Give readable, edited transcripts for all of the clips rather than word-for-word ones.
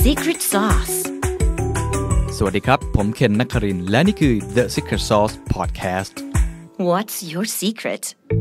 Secret Sauce สวัสดีครับผมเคนนักครินทร์และนี่คือ The Secret Sauce Podcast What's your secret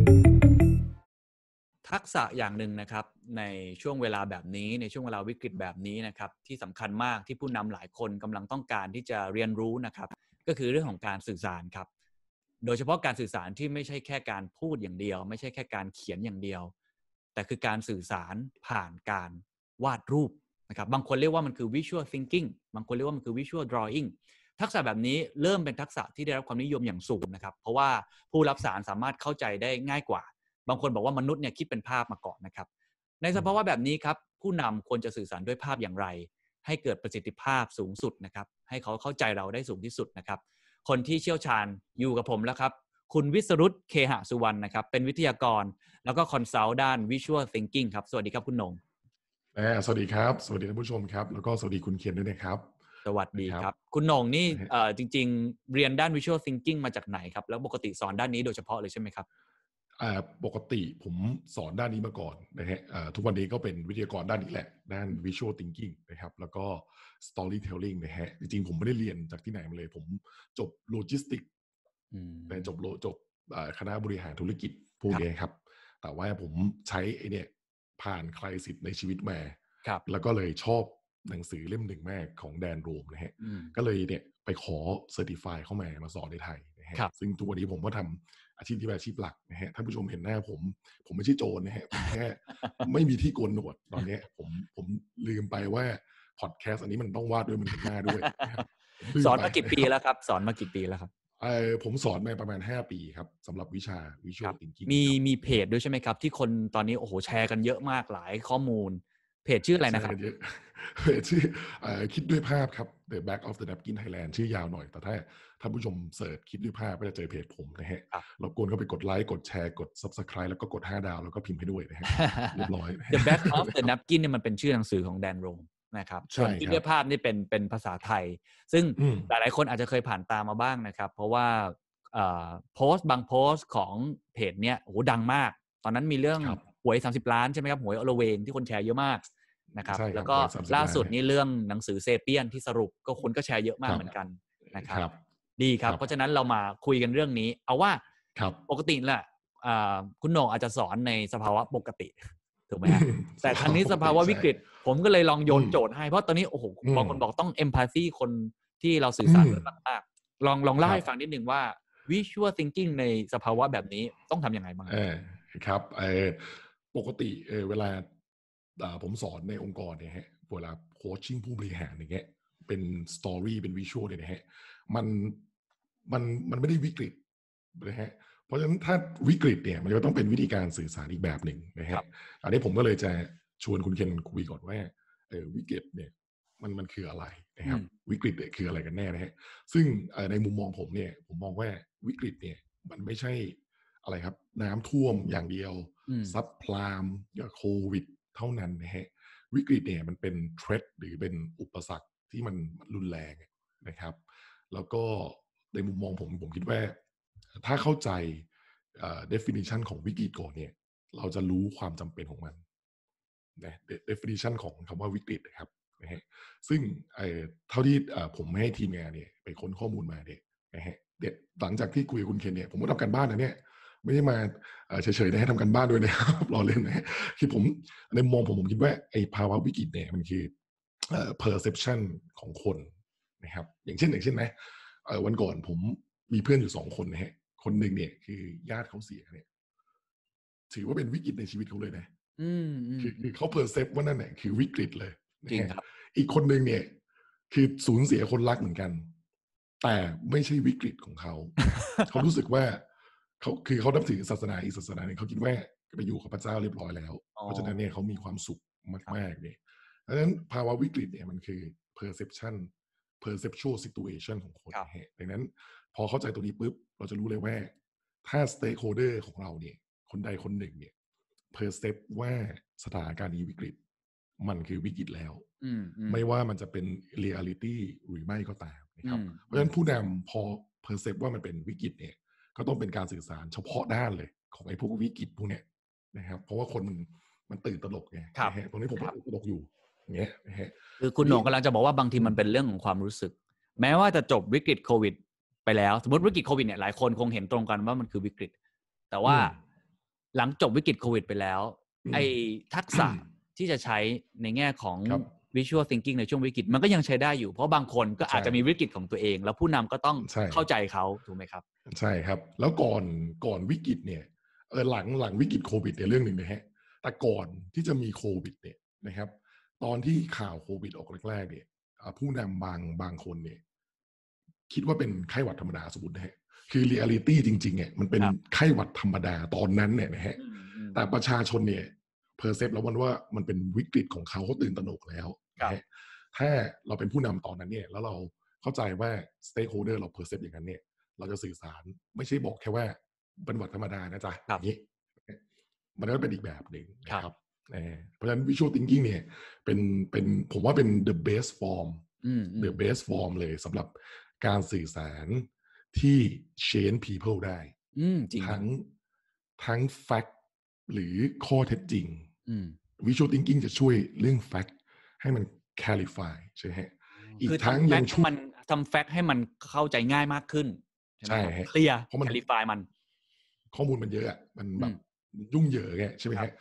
ทักษะอย่างหนึ่งนะครับในช่วงเวลาแบบนี้ในช่วงเวลาวิกฤตแบบนี้นะครับที่สำคัญมากที่ผู้นำหลายคนกำลังต้องการที่จะเรียนรู้นะครับก็คือเรื่องของการสื่อสารครับโดยเฉพาะการสื่อสารที่ไม่ใช่แค่การพูดอย่างเดียวไม่ใช่แค่การเขียนอย่างเดียวแต่คือการสื่อสารผ่านการวาดรูปนะครับบางคนเรียกว่ามันคือ visual thinking บางคนเรียกว่ามันคือ visual drawing ทักษะแบบนี้เริ่มเป็นทักษะที่ได้รับความนิยมอย่างสูงนะครับเพราะว่าผู้รับสารสามารถเข้าใจได้ง่ายกว่าบางคนบอกว่ามนุษย์เนี่ยคิดเป็นภาพมาก่อนนะครับในสภาวะแบบนี้ครับผู้นำควรจะสื่อสารด้วยภาพอย่างไรให้เกิดประสิทธิภาพสูงสุดนะครับให้เขาเข้าใจเราได้สูงที่สุดนะครับคนที่เชี่ยวชาญอยู่กับผมแล้วครับคุณวิศรุตเคหสุวรรณนะครับเป็นวิทยากรแล้วก็คอนซัลท์ด้าน Visual Thinking ครับสวัสดีครับคุณนงสวัสดีครับสวัสดีท่านผู้ชมครับแล้วก็สวัสดีคุณเคนด้วยนะครับสวัสดีครับคุณนงนี่จริงๆเรียนด้าน Visual Thinking มาจากไหนครับแล้วปกติสอนด้านนี้โดยเฉพาะเลยใช่ไหมครับปกติผมสอนด้านนี้มาก่อนนะฮะทุกวันนี้ก็เป็นวิทยากรด้านนี้แหละด้าน Visual Thinking นะครับแล้วก็ Storytelling นะฮะจริงๆผมไม่ได้เรียนจากที่ไหนมาเลยผมจบโลจิสติกแต่จบคณะบริหารธุรกิจพวกนี้ครับแต่ว่าผมใช้ไอเนี่ยผ่านใครสิทธิ์ในชีวิตมาแล้วก็เลยชอบหนังสือเล่มหนึ่งมากของแดนโรมนะฮะก็เลยเนี่ยไปขอเซอร์ติฟายเข้ามาสอนในไทยนะฮะซึ่งทุกวันนี้ผมก็ทำอาชีพที่เป็นอาชีพหลักนะฮะท่านผู้ชมเห็นหน้าผมไม่ใช่โจรนะฮะผมแค่ไม่มีที่โกนหนวดตอนนี้ผมลืมไปว่าพอดแคสต์อันนี้มันต้องวาดด้วยมันเห็นหน้าด้วยสอนมากี่ปีแล้วครับสอนมากี่ปีแล้วครับผมสอนมาประมาณ5ปีครับสำหรับวิชา Visual Thinking มีเพจด้วยใช่ไหมครับที่คนตอนนี้โอ้โหแชร์กันเยอะมากหลายข้อมูลเพจชื่ออะไรนะครับเพจชื่อคิดด้วยภาพครับ The Back of the Napkin Thailand ชื่อยาวหน่อยแต่ถ้าท่านผู้ชมเสิร์ชคิดด้วยภาพก็จะเจอเพจผมนะฮะรบกวนก็ไปกดไลค์กดแชร์กด Subscribe แล้วก็กด5 ดาวแล้วก็พิมพ์ให้ด้วยนะฮะเรียบร้อย The Back of the Napkin เนี่ยมันเป็นชื่อหนังสือของแดนโรมนะครับส่วนคิดด้วยภาพนี่เป็นภาษาไทยซึ่งหลายๆคนอาจจะเคยผ่านตามมาบ้างนะครับเพราะว่าโพสต์บางโพสต์ของเพจเนี้ยโอ้โหดังมากตอนนั้นมีเรื่องหวย30 ล้านใช่ไหมครับหวยอลเวงที่คนแชร์เยอะมากนะครับแล้วก็ล่าสุดนี่เรื่องหนังสือเซเปียนที่สรุปก็คนก็แชร์เยอะมากเหมือนกันนะครับดีครับเพราะฉะนั้นเรามาคุยกันเรื่องนี้เอาว่าปกติแหละคุณโหน่งอาจจะสอนในสภาวะปกติถูกไหมฮะแต่ครั้งนี้สภาวะวิกฤตผมก็เลยลองโยนโจทย์ให้เพราะตอนนี้โอ้โหบางคนบอกต้อง empathy คนที่เราสื่อสารด้วยมากๆลองเล่าให้ฟังนิดนึงว่า visual thinking ในสภาวะแบบนี้ต้องทำยังไงบ้างครับปกติเวลาผมสอนในองค์กรเนี่ยฮะเวลาโคชชิ่งผู้บริหารอย่างเงี้ยเป็นสตอรี่เป็นวิชวลเนี่ยนะฮะมันไม่ได้วิกฤตนะฮะเพราะฉะนั้นถ้าวิกฤตเนี่ยมันจะต้องเป็นวิธีการสื่อสารอีกแบบหนึ่งนะฮะอันนี้ผมก็เลยจะชวนคุณเคนคุยก่อนว่าวิกฤตเนี่ยมันคืออะไรนะครับวิกฤตเนี่ยคืออะไรกันแน่นะฮะซึ่งในมุมมองผมเนี่ยผมมองว่าวิกฤตเนี่ยมันไม่ใช่อะไรครับน้ำท่วมอย่างเดียวซับพลามกับโควิดเท่านั้นนะฮะวิกฤตเนี่ยมันเป็นเทรดหรือเป็นอุปสรรคที่มันรุนแรงนะครับแล้วก็ในมุมมองผมคิดว่าถ้าเข้าใจdefinition ของวิกฤตก่อนเนี่ยเราจะรู้ความจำเป็นของมันนะ definition ของคำว่าวิกฤตนะครับนะฮะซึ่งเท่าที่ผมให้ทีมงานเนี่ยไปค้นข้อมูลมาเนี่ยนะฮะเด็ดหลังจากที่คุยกับคุณเคนเนี่ยผมก็ทำการบ้านนะเนี่ยไม่ได้มาเฉยๆนะให้ทำการบ้านด้วยนะครับรอเล่นนะคือผมในมุมมองผมคิดว่าไอ้ภาวะวิกฤตเนี่ยมันคือperception ของคนนะครับอย่างเช่นนะวันก่อนผมมีเพื่อนอยู่2 คนนะฮะคนหนึ่งเนี่ยคือญาติเขาเสียเนี่ยถือว่าเป็นวิกฤตในชีวิตเขาเลยนะคือเขาเพอร์เซปว่านั่นแหละคือวิกฤตเลยจริงครับอีกคนหนึ่งเนี่ยคือสูญเสียคนรักเหมือนกันแต่ไม่ใช่วิกฤตของเขา เขารู้สึกว่าเขานับถือศาสนาอีกศาสนาหนึ่งเขาคิดว่าไปอยู่กับพระเจ้าเรียบร้อยแล้วเพราะฉะนั้นเนี่ยเขามีความสุขมากๆเนี่ยดังนั้นภาวะวิกฤตเนี่ยมันคือ perceptual situation ของคนดังนั้นพอเข้าใจตัวนี้ปุ๊บเราจะรู้เลยว่าถ้า stakeholder ของเราเนี่ยคนใดคนหนึ่งเนี่ยperceive ว่าสถานการณ์นี้วิกฤตมันคือวิกฤตแล้วไม่ว่ามันจะเป็น reality หรือไม่ก็ตามนะครับเพราะฉะนั้นผู้นำพอ perceive ว่ามันเป็นวิกฤตเนี่ยก็ต้องเป็นการสื่อสารเฉพาะด้านเลยของไอ้พวกวิกฤตพวกเนี้ยนะครับเพราะว่าคนมันตื่นตระหนกไงตรงนี้ผมก็ตื่นตระหนกอยู่เงี้ยนะฮะคือคุณโหน่งกำลังจะบอกว่าบางทีมันเป็นเรื่องของความรู้สึกแม้ว่าจะจบวิกฤตโควิดไปแล้วสมมติวิกฤตโควิดเนี่ยหลายคนคงเห็นตรงกันว่ามันคือวิกฤตแต่ว่าหลังจบวิกฤตโควิดไปแล้วไอ้ทักษะที่จะใช้ในแง่ของ visual thinking ในช่วงวิกฤตมันก็ยังใช้ได้อยู่เพราะบางคนก็อาจจะมีวิกฤตของตัวเองแล้วผู้นำก็ต้องเข้าใจเขาถูกไหมครับใช่ครับแล้วก่อนวิกฤตเนี่ยหลังวิกฤตโควิดเนี่ยเรื่องหนึ่งนะฮะแต่ก่อนที่จะมีโควิดเนี่ยนะครับตอนที่ข่าวโควิดออกแรกๆเนี่ยผู้นำบางคนเนี่ยคิดว่าเป็นไข้หวัดธรรมดาสมมตินะฮะคือเรียลิตี้จริงๆเนี่ยมันเป็นไข้หวัดธรรมดาตอนนั้นเนี่ยนะฮะแต่ประชาชนเนี่ยเพอร์เซพแล้วว่ามันเป็นวิกฤตของเขาตื่นตระหนกแล้วนะฮะถ้าเราเป็นผู้นำตอนนั้นเนี่ยแล้วเราเข้าใจว่าสเต็กโฮลเดอร์เราเพอร์เซพอย่างนั้นเนี่ยเราจะสื่อสารไม่ใช่บอกแค่ว่าเป็นหวัดธรรมดานะจ๊ะอย่างนี้มันก็เป็นอีกแบบหนึ่งนะครับเพราะฉะนั้น visual thinking เนี่ยเป็นผมว่าเป็น the best form the best form เลยสำหรับการสื่อสารที่ change people ได้ทั้ง fact หรือข้อเท็จจริง visual thinking จะช่วยเรื่อง fact ให้มัน clarify ใช่ไหมอีกทั้งยังช่วยทำ fact ให้มันเข้าใจง่ายมากขึ้นใช่เคลียร์ clarify มันข้อมูลมันเยอะมันแบบยุ่งเหยิงไงใช่ไหมฮะ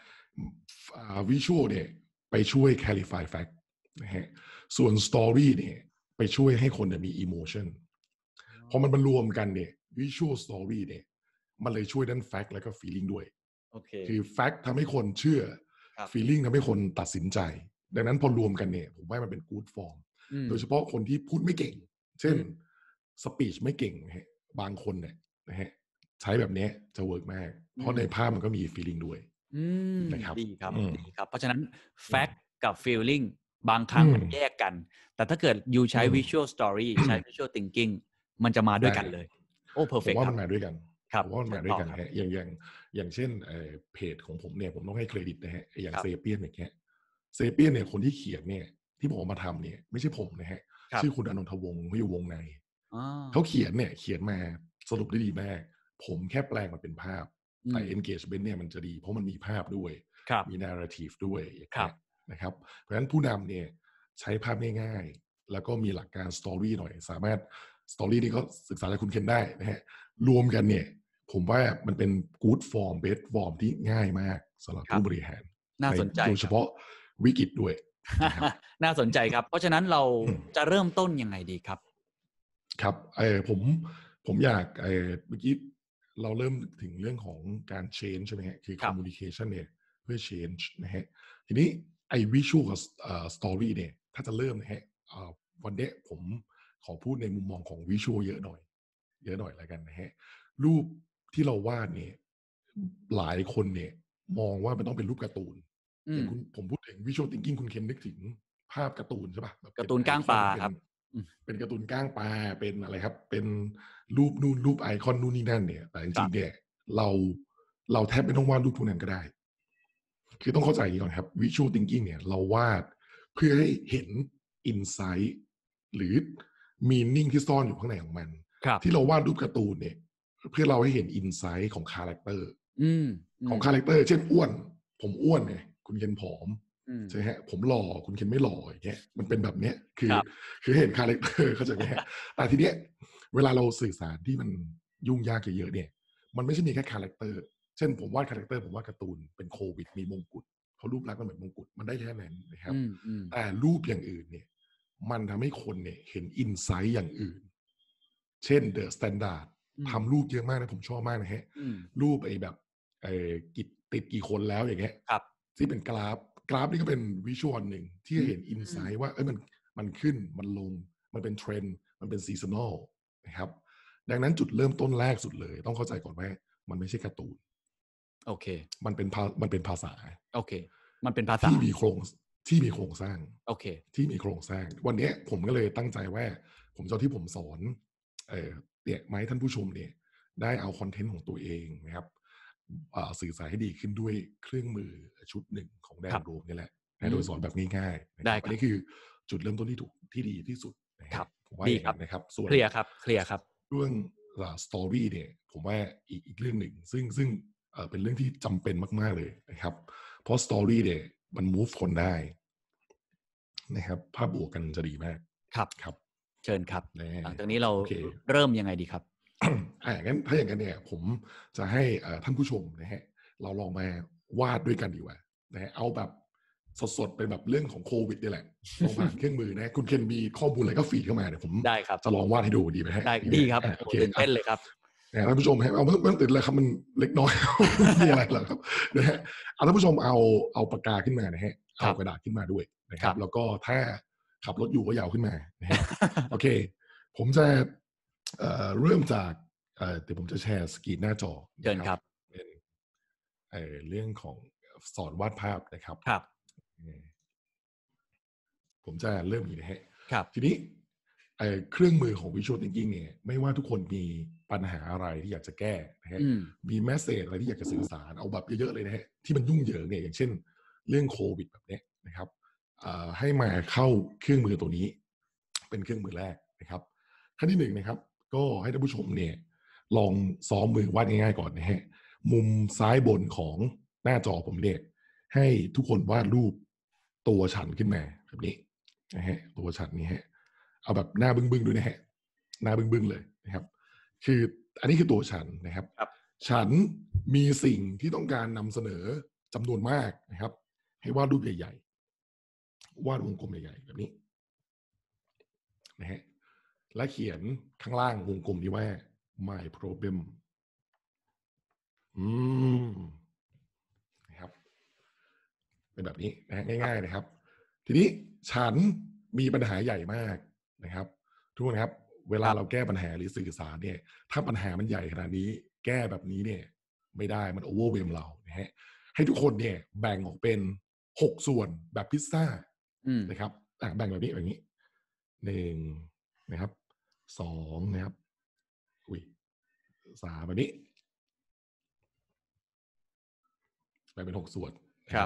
visual เนี่ยไปช่วย clarify fact นะฮะส่วน story เนี่ยไปช่วยให้คนมี emotion พอมันรวมกันเนี่ย visual story เนี่ยมันเลยช่วยด้าน fact แล้วก็ feeling ด้วยคือ fact ทำให้คนเชื่อ feeling ทำให้คนตัดสินใจดังนั้นพอรวมกันเนี่ยผมว่ามันเป็น good form โดยเฉพาะคนที่พูดไม่เก่งเช่น speech ไม่เก่งบางคนเนี่ยนะฮะใช้แบบนี้จะเวิร์กมากเพราะในภาพมันก็มี feeling ด้วยนะครับดีครับเพราะฉะนั้น fact กับ feeling บางครั้งมันแยกกันแต่ถ้าเกิดยูใช้ visual story ใช้ visual thinking มันจะมาด้วยกันเลยโอ้ perfect ผมว่ามันมาด้วยกันครับผมว่ามันมาด้วยกันฮะอย่างเช่นเพจของผมเนี่ยผมต้องให้เครดิตนะฮะอย่างเซเปียนอย่างเงี้ยเซเปียนเนี่ยคนที่เขียนเนี่ยที่ผมมาทำเนี่ยไม่ใช่ผมนะฮะชื่อคุณอนนทวงศ์เขาอยู่วงในเขาเขียนมาสรุปได้ดีมากผมแค่แปลงมันเป็นภาพแต่ engagement เนี่ยมันจะดีเพราะมันมีภาพด้วยมี narrative ด้วยนะครับเพราะฉะนั้นผู้นำเนี่ยใช้ภาพง่ายๆแล้วก็มีหลักการ story หน่อยสามารถ story นี่ก็ศึกษาจากคุณเคนได้นะฮะรวมกันเนี่ยผมว่ามันเป็น good form best form ที่ง่ายมากสำหรับผู้บริหารน่าสนใจโดยเฉพาะวิกฤตด้วยน่าสนใจครับเพราะฉะนั้นเราจะเริ่มต้นยังไงดีครับครับผมอยากเมื่อกี้เราเริ่มถึงเรื่องของการ change ใช่ไหมฮะคือ communication เนี่ยเพื่อ change นะฮะทีนี้ไอ้ visual กับstory เนี่ยถ้าจะเริ่มนะฮะวันนี้ผมขอพูดในมุมมองของ visual เยอะหน่อยแล้วกันนะฮะรูปที่เราวาดเนี่ยหลายคนเนี่ยมองว่ามันต้องเป็นรูปการ์ตูนอย่างผมพูดถึง visual thinking คุณเคนนึกถึงภาพการ์ตูนใช่ป่ะการ์ตูนก้างปลาครับเป็นการ์ตูนก้างปลาเป็นอะไรครับเป็นรูปนู่นรูปไอคอนนู่นนี่นั่นเนี่ยแต่จริงๆเนี่ยเราแทบไม่ต้องวาดรูปพวกนั้นก็ได้คือต้องเข้าใจก่อนครับ visual thinking เนี่ยเราวาดเพื่อให้เห็น insight หรือ meaning ที่ซ่อนอยู่ข้างในของมันที่เราวาดรูปการ์ตูนเนี่ยเพื่อเราให้เห็น insight ของคาแรคเตอร์ของคาแรคเตอร์เช่นอ้วนผมอ้วนไงคุณเคนผอมใช่ไหมฮะผมหล่อคุณเคนไม่หล่ออย่างเงี้ยมันเป็นแบบเนี้ยคือเห็นคาแรคเตอร์เข้าใจไหมฮะแต่ทีเนี้ยเวลาเราสื่อสารที่มันยุ่งยากเยอะๆเนี่ยมันไม่ใช่มีแค่คาแรคเตอร์เช่นผมวาดคาแรคเตอร์ผมวาดการ์ตูนเป็นโควิดมีมงกุฎเขารูปลักษณ์มันเหมือนมงกุฎมันได้แค่นั้นนะครับแต่รูปอย่างอื่นเนี่ยมันทำให้คนเนี่ยเห็นอินไซต์อย่างอื่นเช่นเดอะสแตนดาร์ดทำรูปเยอะมากนะผมชอบมากนะฮะรูปไอ้แบบติดกี่คนแล้วอย่างเงี้ยที่เป็นกราฟนี่ก็เป็นวิชวลหนึ่งที่เห็นอินไซต์ว่ามันขึ้นมันลงมันเป็นเทรนด์มันเป็นซีซันอลนะครับดังนั้นจุดเริ่มต้นแรกสุดเลยต้องเข้าใจก่อนว่ามันไม่ใช่การ์ตูนโอเคมันเป็นภาษาโอเคมันเป็นภาษาที่มีโครงสร้างโอเคที่มีโครงสร้างวันนี้ผมก็เลยตั้งใจว่าผมจะที่ผมสอนเนี่ยมาให้ท่านผู้ชมเนี่ยได้เอาคอนเทนต์ของตัวเองนะครับสื่อสารให้ดีขึ้นด้วยเครื่องมือชุดหนึ่งของแดนโรมนี่แหละโดยสอนแบบง่ายๆนะครับอันนี้คือจุดเริ่มต้นที่ดีที่สุดนะครับผมว่าอย่างนั้นนะครับส่วนเคลียร์ครับเรื่องสตอรี่เนี่ยผมว่าอีกเรื่องหนึ่งซึ่งเป็นเรื่องที่จำเป็นมากๆเลยนะครับเพราะสตอรี่เนี่ยมัน move คนได้นะครับภาพบวกกันจะดีมากครับครับเชิญครับแน่หลังจากนี้เราโอเคเริ่มยังไงดีครับงั้นถ้าอย่างนั้นเนี่ยผมจะให้ท่านผู้ชมนะฮะเราลองมาวาดด้วยกันดีกว่านะฮะเอาแบบสดๆเป็นแบบเรื่องของโควิดนี่แหละลองผ่านเครื่องมือนะคุณเคนมีข้อมูลอะไรก็ฟีดเข้ามาเดี๋ยวผมได้ครับจะลองวาดให้ดูดีไหมฮะได้ดีครับโอเคตื่นเต้นเลยครับท่านผู้ชมฮะเอาไม่ต้องตื่นเลยครับมันเล็กน้อย ไม่มีอะไรหรอกครับนะฮะท่านผู้ชมเอาปากกาขึ้นมานะฮะเอากระดาษขึ้นมาด้วยนะครับแล้วก็ถ้าขับรถอยู่ก็ยาวขึ้นมานะฮะ โอเคผมจะเริ่มจากเดี๋ยวผมจะแชร์สกรีนหน้าจอเชิญครับเป็นเรื่องของสอนวาดภาพนะครับครับผมจะเริ่มอย่างนี้นะฮะครับทีนี้เครื่องมือของ Visual Thinking เนี่ยไม่ว่าทุกคนมีปัญหาอะไรที่อยากจะแก้นะฮะมีแมสเสจอะไรที่อยากจะสื่อสารเอาแบบเยอะๆเลยนะฮะที่มันยุ่งเหยิงเนี่ยอย่างเช่นเรื่องโควิดแบบนี้นะครับให้มาเข้าเครื่องมือตัวนี้เป็นเครื่องมือแรกนะครับขั้นที่หนึ่งนะครับก็ให้ท่านผู้ชมเนี่ยลองซ้อมมือวาดง่ายๆก่อนนะฮะมุมซ้ายบนของหน้าจอผมเนี่ยให้ทุกคนวาดรูปตัวฉันขึ้นมาแบบนี้นะฮะตัวฉันนี่ฮะเอาแบบหน้าบึ้งๆด้วยนะฮะหน้าบึ้งๆเลยนะครับคืออันนี้คือตัวฉันนะครับฉันมีสิ่งที่ต้องการนำเสนอจำนวนมากนะครับให้วาดรูปใหญ่ๆวาดวงกลมใหญ่ๆแบบนี้นะฮะและเขียนข้างล่างวงกลมนี้ว่า my problem นะครับเป็นแบบนี้นะฮะง่ายๆนะครับทีนี้ฉันมีปัญหาใหญ่มากนะครับทุกคนครับเวลาเราแก้ปัญหาหรือสื่อสารเนี่ยถ้าปัญหามันใหญ่ขนาดนี้แก้แบบนี้เนี่ยไม่ได้มันโอเวอร์เวมเรานะฮะให้ทุกคนเนี่ยแบ่งออกเป็น6ส่วนแบบพิซซ่านะครับแบ่งแบบนี้1นะครับ2นะครับ3แบบนี้แบ่งเป็น6ส่วนครับ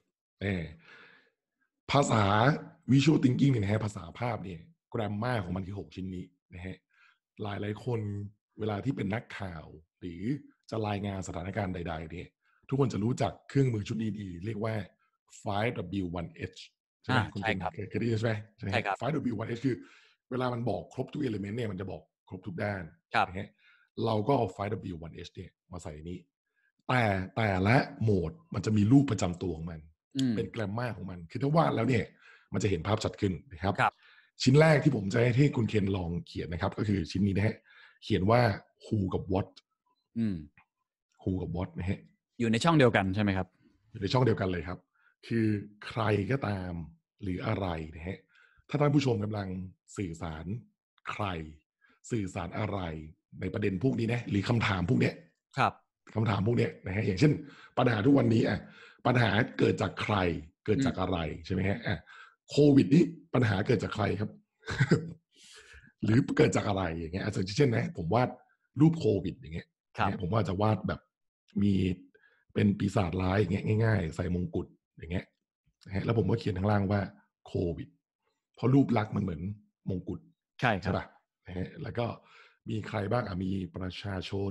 ภาษา Visual Thinking เนี่ยนะฮะภาษาภาพเนี่ยแกรมมาของมันคือ6ชิ้นนี้นะฮะหลายคนเวลาที่เป็นนักข่าวหรือจะรายงานสถานการณ์ใดๆเนี่ยทุกคนจะรู้จักเครื่องมือชุดนี้ดีเรียกว่า 5W1H ใช่ไหมคุณเก่งเคยได้ยินใช่ไหมใช่ครับ 5W1H คือเวลามันบอกครบทุก element เนี่ยมันจะบอกครบทุกด้านนะฮะเราก็เอา 5W1H เนี่ยมาใส่นี้แต่ละโหมดมันจะมีรูปประจำตัวของมันเป็นแกรมมาของมันคือถ้าวาดแล้วเนี่ยมันจะเห็นภาพชัดขึ้นนะครับชิ้นแรกที่ผมจะให้คุณเคนลองเขียนนะครับก็คือชิ้นนี้นะฮะเขียนว่า who กับ what who กับ what นะฮะอยู่ในช่องเดียวกันใช่ไหมครับอยู่ในช่องเดียวกันเลยครับคือใครก็ตามหรืออะไรนะฮะถ้าท่านผู้ชมกำลังสื่อสารใครสื่อสารอะไรในประเด็นพวกนี้นะหรือคำถามพวกนี้ครับคำถามพวกนี้นะฮะอย่างเช่นปัญหาทุกวันนี้ปัญหาเกิดจากใครเกิดจากอะไรใช่ไหมฮะโควิดนี้ปัญหาเกิดจากใครครับ หรือเกิดจากอะไรอย่างเงี้ยเช่นนะผมวาดรูปโควิดอย่างเงี้ยผมว่าจะวาดแบบมีเป็นปีศาจร้ายอย่างเงี้ยง่ายๆใส่มงกุฎอย่างเงี้ยนะฮะแล้วผมก็เขียนข้างล่างว่าโควิดเพราะรูปลักษณ์มันเหมือนมงกุฎใช่ครับป่ะนะฮะแล้วก็มีใครบ้างมีประชาชน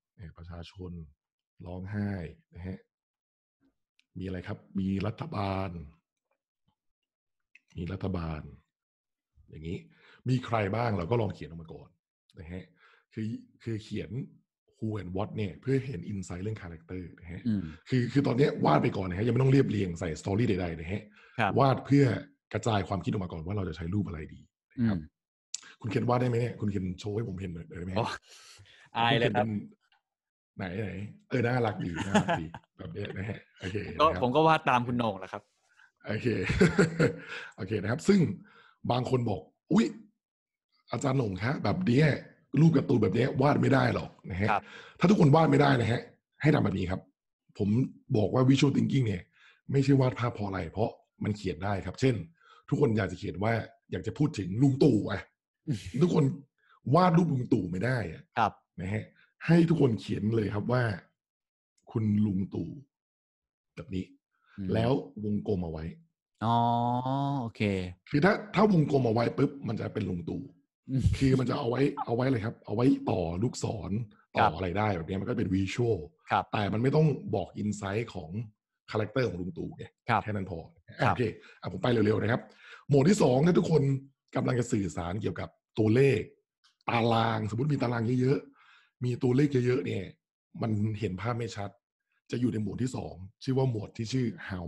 ร้องไห้นะฮะมีอะไรครับมีรัฐบาลอย่างนี้มีใครบ้างเราก็ลองเขียนออกมาก่อนนะฮะคือเขียน who and what เนี่ยเพื่อเห็น insight เรื่อง character นะฮะคือตอนนี้วาดไปก่อนนะฮะยังไม่ต้องเรียบเรียงใส่ story ใดๆนะฮะวาดเพื่อกระจายความคิดออกมาก่อนว่าเราจะใช้รูปอะไรดีนะครับคุณเคนวาดได้ไหมเนี่ยคุณเคนโชว์ให้ผมเห็นหน่อยได้ไหมอายเลยครับไหนน่ารักดีแบบนี้นะฮะโอเคผมก็วาดตามคุณโหน่งแหละครับโอเคนะครับซึ่งบางคนบอกอุ๊ยอาจารย์โหน่งครับแบบนี้รูปการ์ตูนแบบนี้วาดไม่ได้หรอกนะฮะถ้าทุกคนวาดไม่ได้นะฮะให้ทำแบบนี้ครับผมบอกว่า Visual Thinking เนี่ยไม่ใช่วาดภาพเพราะอะไรเพราะมันเขียนได้ครับเช่นทุกคนอยากจะเขียนว่าอยากจะพูดถึงลุงตู่ทุกคนวาดรูปลุงตู่ไม่ได้นะฮะให้ทุกคนเขียนเลยครับว่าคุณลุงตู่แบบนี้แล้ววงกลมเอาไว้โอเคคือถ้าวงกลมเอาไว้ปุ๊บมันจะเป็นลุงตู่คือมันจะเอาไว้เลยครับเอาไว้ต่อลูกศรต่ออะไรได้แบบนี้มันก็เป็นวิชวลแต่มันไม่ต้องบอกอินไซต์ของคาแรคเตอร์ของลุงตู่ไงแค่นั้นพอโอเคผมไปเร็วๆนะครับโหมดที่2ถ้าทุกคนกำลังจะสื่อสารเกี่ยวกับตัวเลขตารางสมมติมีตารางเยอะๆมีตัวเลขเยอะๆเนี่ยมันเห็นภาพไม่ชัดจะอยู่ในโหมดที่2ชื่อว่าโหมดที่ชื่อ how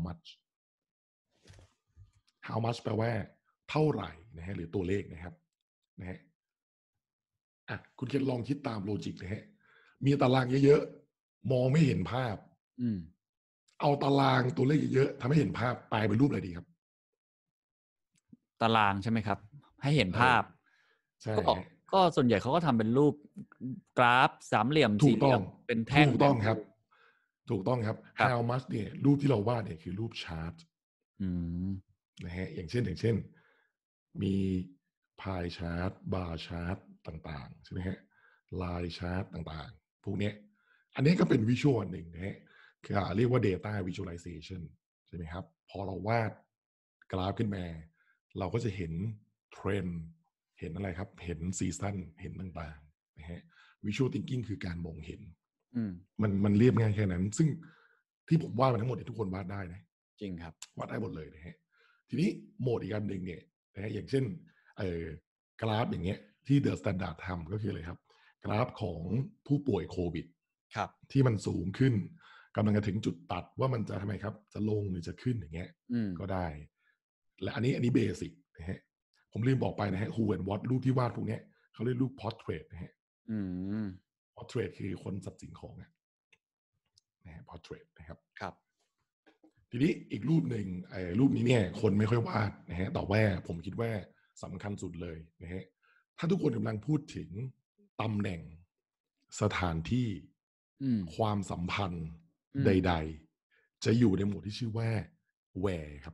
much แปลว่าเท่าไหร่นะฮะหรือตัวเลขนะครับนะฮะคุณเคนลองคิดตามโลจิกนะฮะมีตารางเยอะๆมองไม่เห็นภาพเอาตารางตัวเลขเยอะๆทำให้เห็นภาพแปลเป็นรูปอะไรดีครับตารางใช่ไหมครับให้เห็นภาพใช่ก็ส่วนใหญ่เขาก็ทำเป็นรูปกราฟสามเหลี่ยมสี่เหลี่ยมเป็นแท่งถูกต้องครับhow much เนี่ยรูปที่เราวาดเนี่ยคือรูปชาร์ตนะฮะอย่างเช่นมีพายชาร์ตบาร์ชาร์ตต่างๆใช่ไหมฮะไลน์ชาร์ตต่างๆพวกนี้อันนี้ก็เป็นวิชวลหนึ่งนะฮะเรียกว่า data visualization ใช่ไหมครับพอเราวาดกราฟขึ้นมาเราก็จะเห็นเทรนด์เห็นอะไรครับเห็นซีซั่นเห็นต่างๆนะฮะ visual thinking คือการมองเห็นมันเรียบง่ายแค่นั้นซึ่งที่ผมวาดมาทั้งหมดทุกคนวาดได้นะจริงครับวาดได้หมดเลยนะฮะทีนี้โหมดอีกอันหนึ่งเนี่ยนะฮะอย่างเช่นกราฟอย่างเงี้ยที่ The Standard ทำก็คืออะไรครับกราฟของผู้ป่วยโควิดที่มันสูงขึ้นกำลังจะถึงจุดตัดว่ามันจะทำไมครับจะลงหรือจะขึ้นอย่างเงี้ยก็ได้และอันนี้เบสิกนะฮะผมลืมบอกไปนะฮะ Who and What รูปที่วาดพวกเนี้ยเขาเรียกรูป portrait นะฮะportrait คือคนสัตว์สิ่งของนะฮะ portrait นะครับทีนี้อีกรูปหนึ่งรูปนี้เนี่ยคนไม่ค่อยวาดนะฮะแต่ว่าผมคิดว่าสำคัญสุดเลยนะฮะถ้าทุกคนกำลังพูดถึงตำแหน่งสถานที่ความสัมพันธ์ใดๆจะอยู่ในหมวดที่ชื่อว่า where ครับ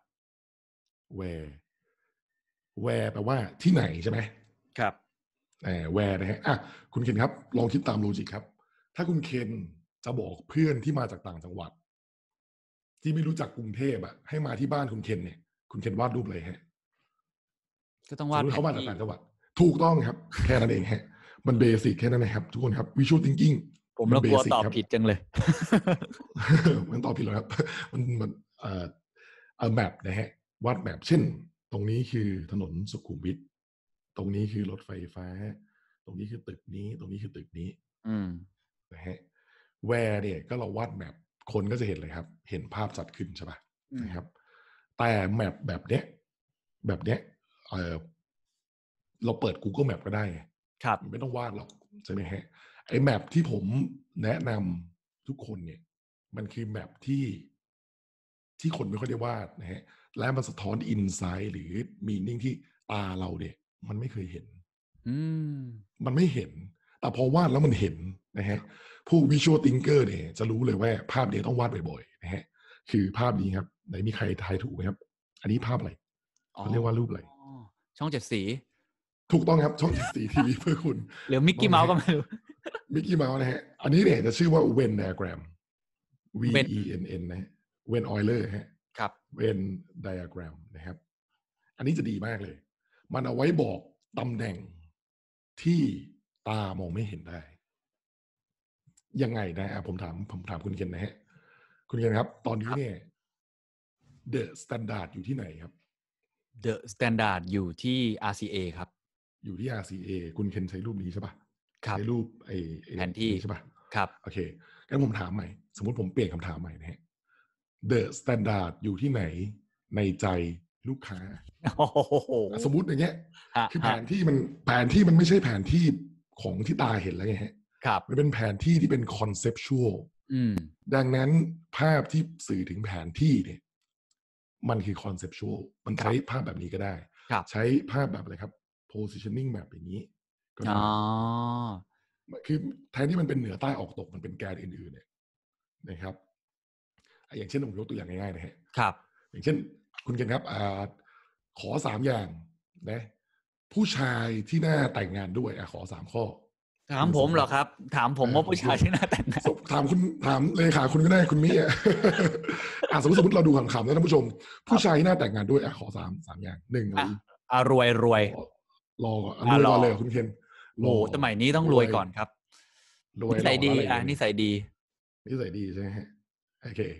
where แปลว่าที่ไหนใช่ไหมครับ where นะฮะคุณเคนครับลองคิดตามโลจิกครับถ้าคุณเคนจะบอกเพื่อนที่มาจากต่างจังหวัดที่ไม่รู้จักกรุงเทพให้มาที่บ้านคุณเคนเนี่ยคุณเคนวาดรูปอะไรฮะก็ต้องวาดเขามาจากต่างจังหวัดถูกต้องครับแค่นั้นเองฮะมันเบสิกแค่นั้นนะครับทุกคนครับ visual thinking ผมแล้วกลัวตอบผิดจังเลยมันตอบผิดแล้วครับมันแมปนะฮะวาดแมปเช่นตรงนี้คือถนนสุขุมวิทตรงนี้คือรถไฟฟ้าตรงนี้คือตึกนี้ตรงนี้คือตึกนี้นะฮะแวร์เนี่ยก็เราวาดแมปคนก็จะเห็นเลยครับเห็นภาพชัดขึ้นใช่ป่ะนะครับแต่แมปแบบเนี้ยเราเปิด Google Map ก็ได้ครับไม่ต้องวาดหรอกใช่ไหมฮะไอ้แมปที่ผมแนะนำทุกคนเนี่ยมันคือแมปที่คนไม่ค่อยได้วาดนะฮะและมันสะท้อนอินไซต์หรือมีนิ่งที่ตาเราเนี่ยมันไม่เคยเห็นมันไม่เห็นแต่พอวาดแล้วมันเห็นนะฮะผู้ visual thinker เนี่ยจะรู้เลยว่าภาพนี้ต้องวาดบ่อยๆนะฮะคือภาพนี้ครับไหนมีใครทายถูกไหมครับอันนี้ภาพอะไรเขาเรียกว่ารูปอะไรช่องเจ็ดสีถูกต้องครับช่องเจ็ดสีทีวีเพื่อคุณหรือมิกกี้เมาส์ก็ไม่รู้มิกกี้เมาส์นะฮะอันนี้เนี่ยจะชื่อว่า Venn diagram VENN นะ Venn Euler ฮะครับ Venn diagram นะครับอันนี้จะดีมากเลยมันเอาไว้บอกตำแหน่งที่ตามองไม่เห็นได้ยังไงนะผมถามคุณเคนนะฮะคุณเคนครับตอนนี้เนี่ย The Standard อยู่ที่ไหนครับ The Standard อยู่ที่ RCA ครับอยู่ที่ RCA คุณเคนใช้รูปนี้ใช่ป่ะใช้รูปแผนที่ใช่ป่ะครับโอเคงั้นผมถามใหม่สมมติผมเปลี่ยนคำถามใหม่นะฮะ The Standard อยู่ที่ไหนในใจลูกค้าสมมุติอย่างเงี้ยคือแผนที่มันไม่ใช่แผนที่ของที่ตาเห็นแล้วไงฮะมันเป็นแผนที่ที่เป็น conceptual ดังนั้นภาพที่สื่อถึงแผนที่เนี่ยมันคือ conceptual มันใช้ภาพแบบนี้ก็ได้ใช้ภาพแบบอะไรครับ positioning map อย่างนี้ก็ได้คือแทนที่มันเป็นเหนือใต้ออกตกมันเป็นแกนอื่นๆเนี่ยนะครับอย่างเช่นผมยกตัวอย่างง่ายๆนะฮะอย่างเช่นคุณเคนครับขอ3อย่างนะผู้ชายที่น่าแต่งงานด้วยขอ3ข้อถามผมเหรอครับถามผมว่าผู้ชายที่น่าแต่งงานถามเลขาคุณก็ได้คุณมิสมมติเราดูขำๆนะท่านผู้ชมผู้ชายที่น่าแต่งงานด้วยขอ3อย่าง1 รวยรอก่อนเลยคุณเคนโอ้สมัยนี้ต้องรวยก่อนครับนิสัยดีนิสัยดีใช่ไหมฮะโอเคที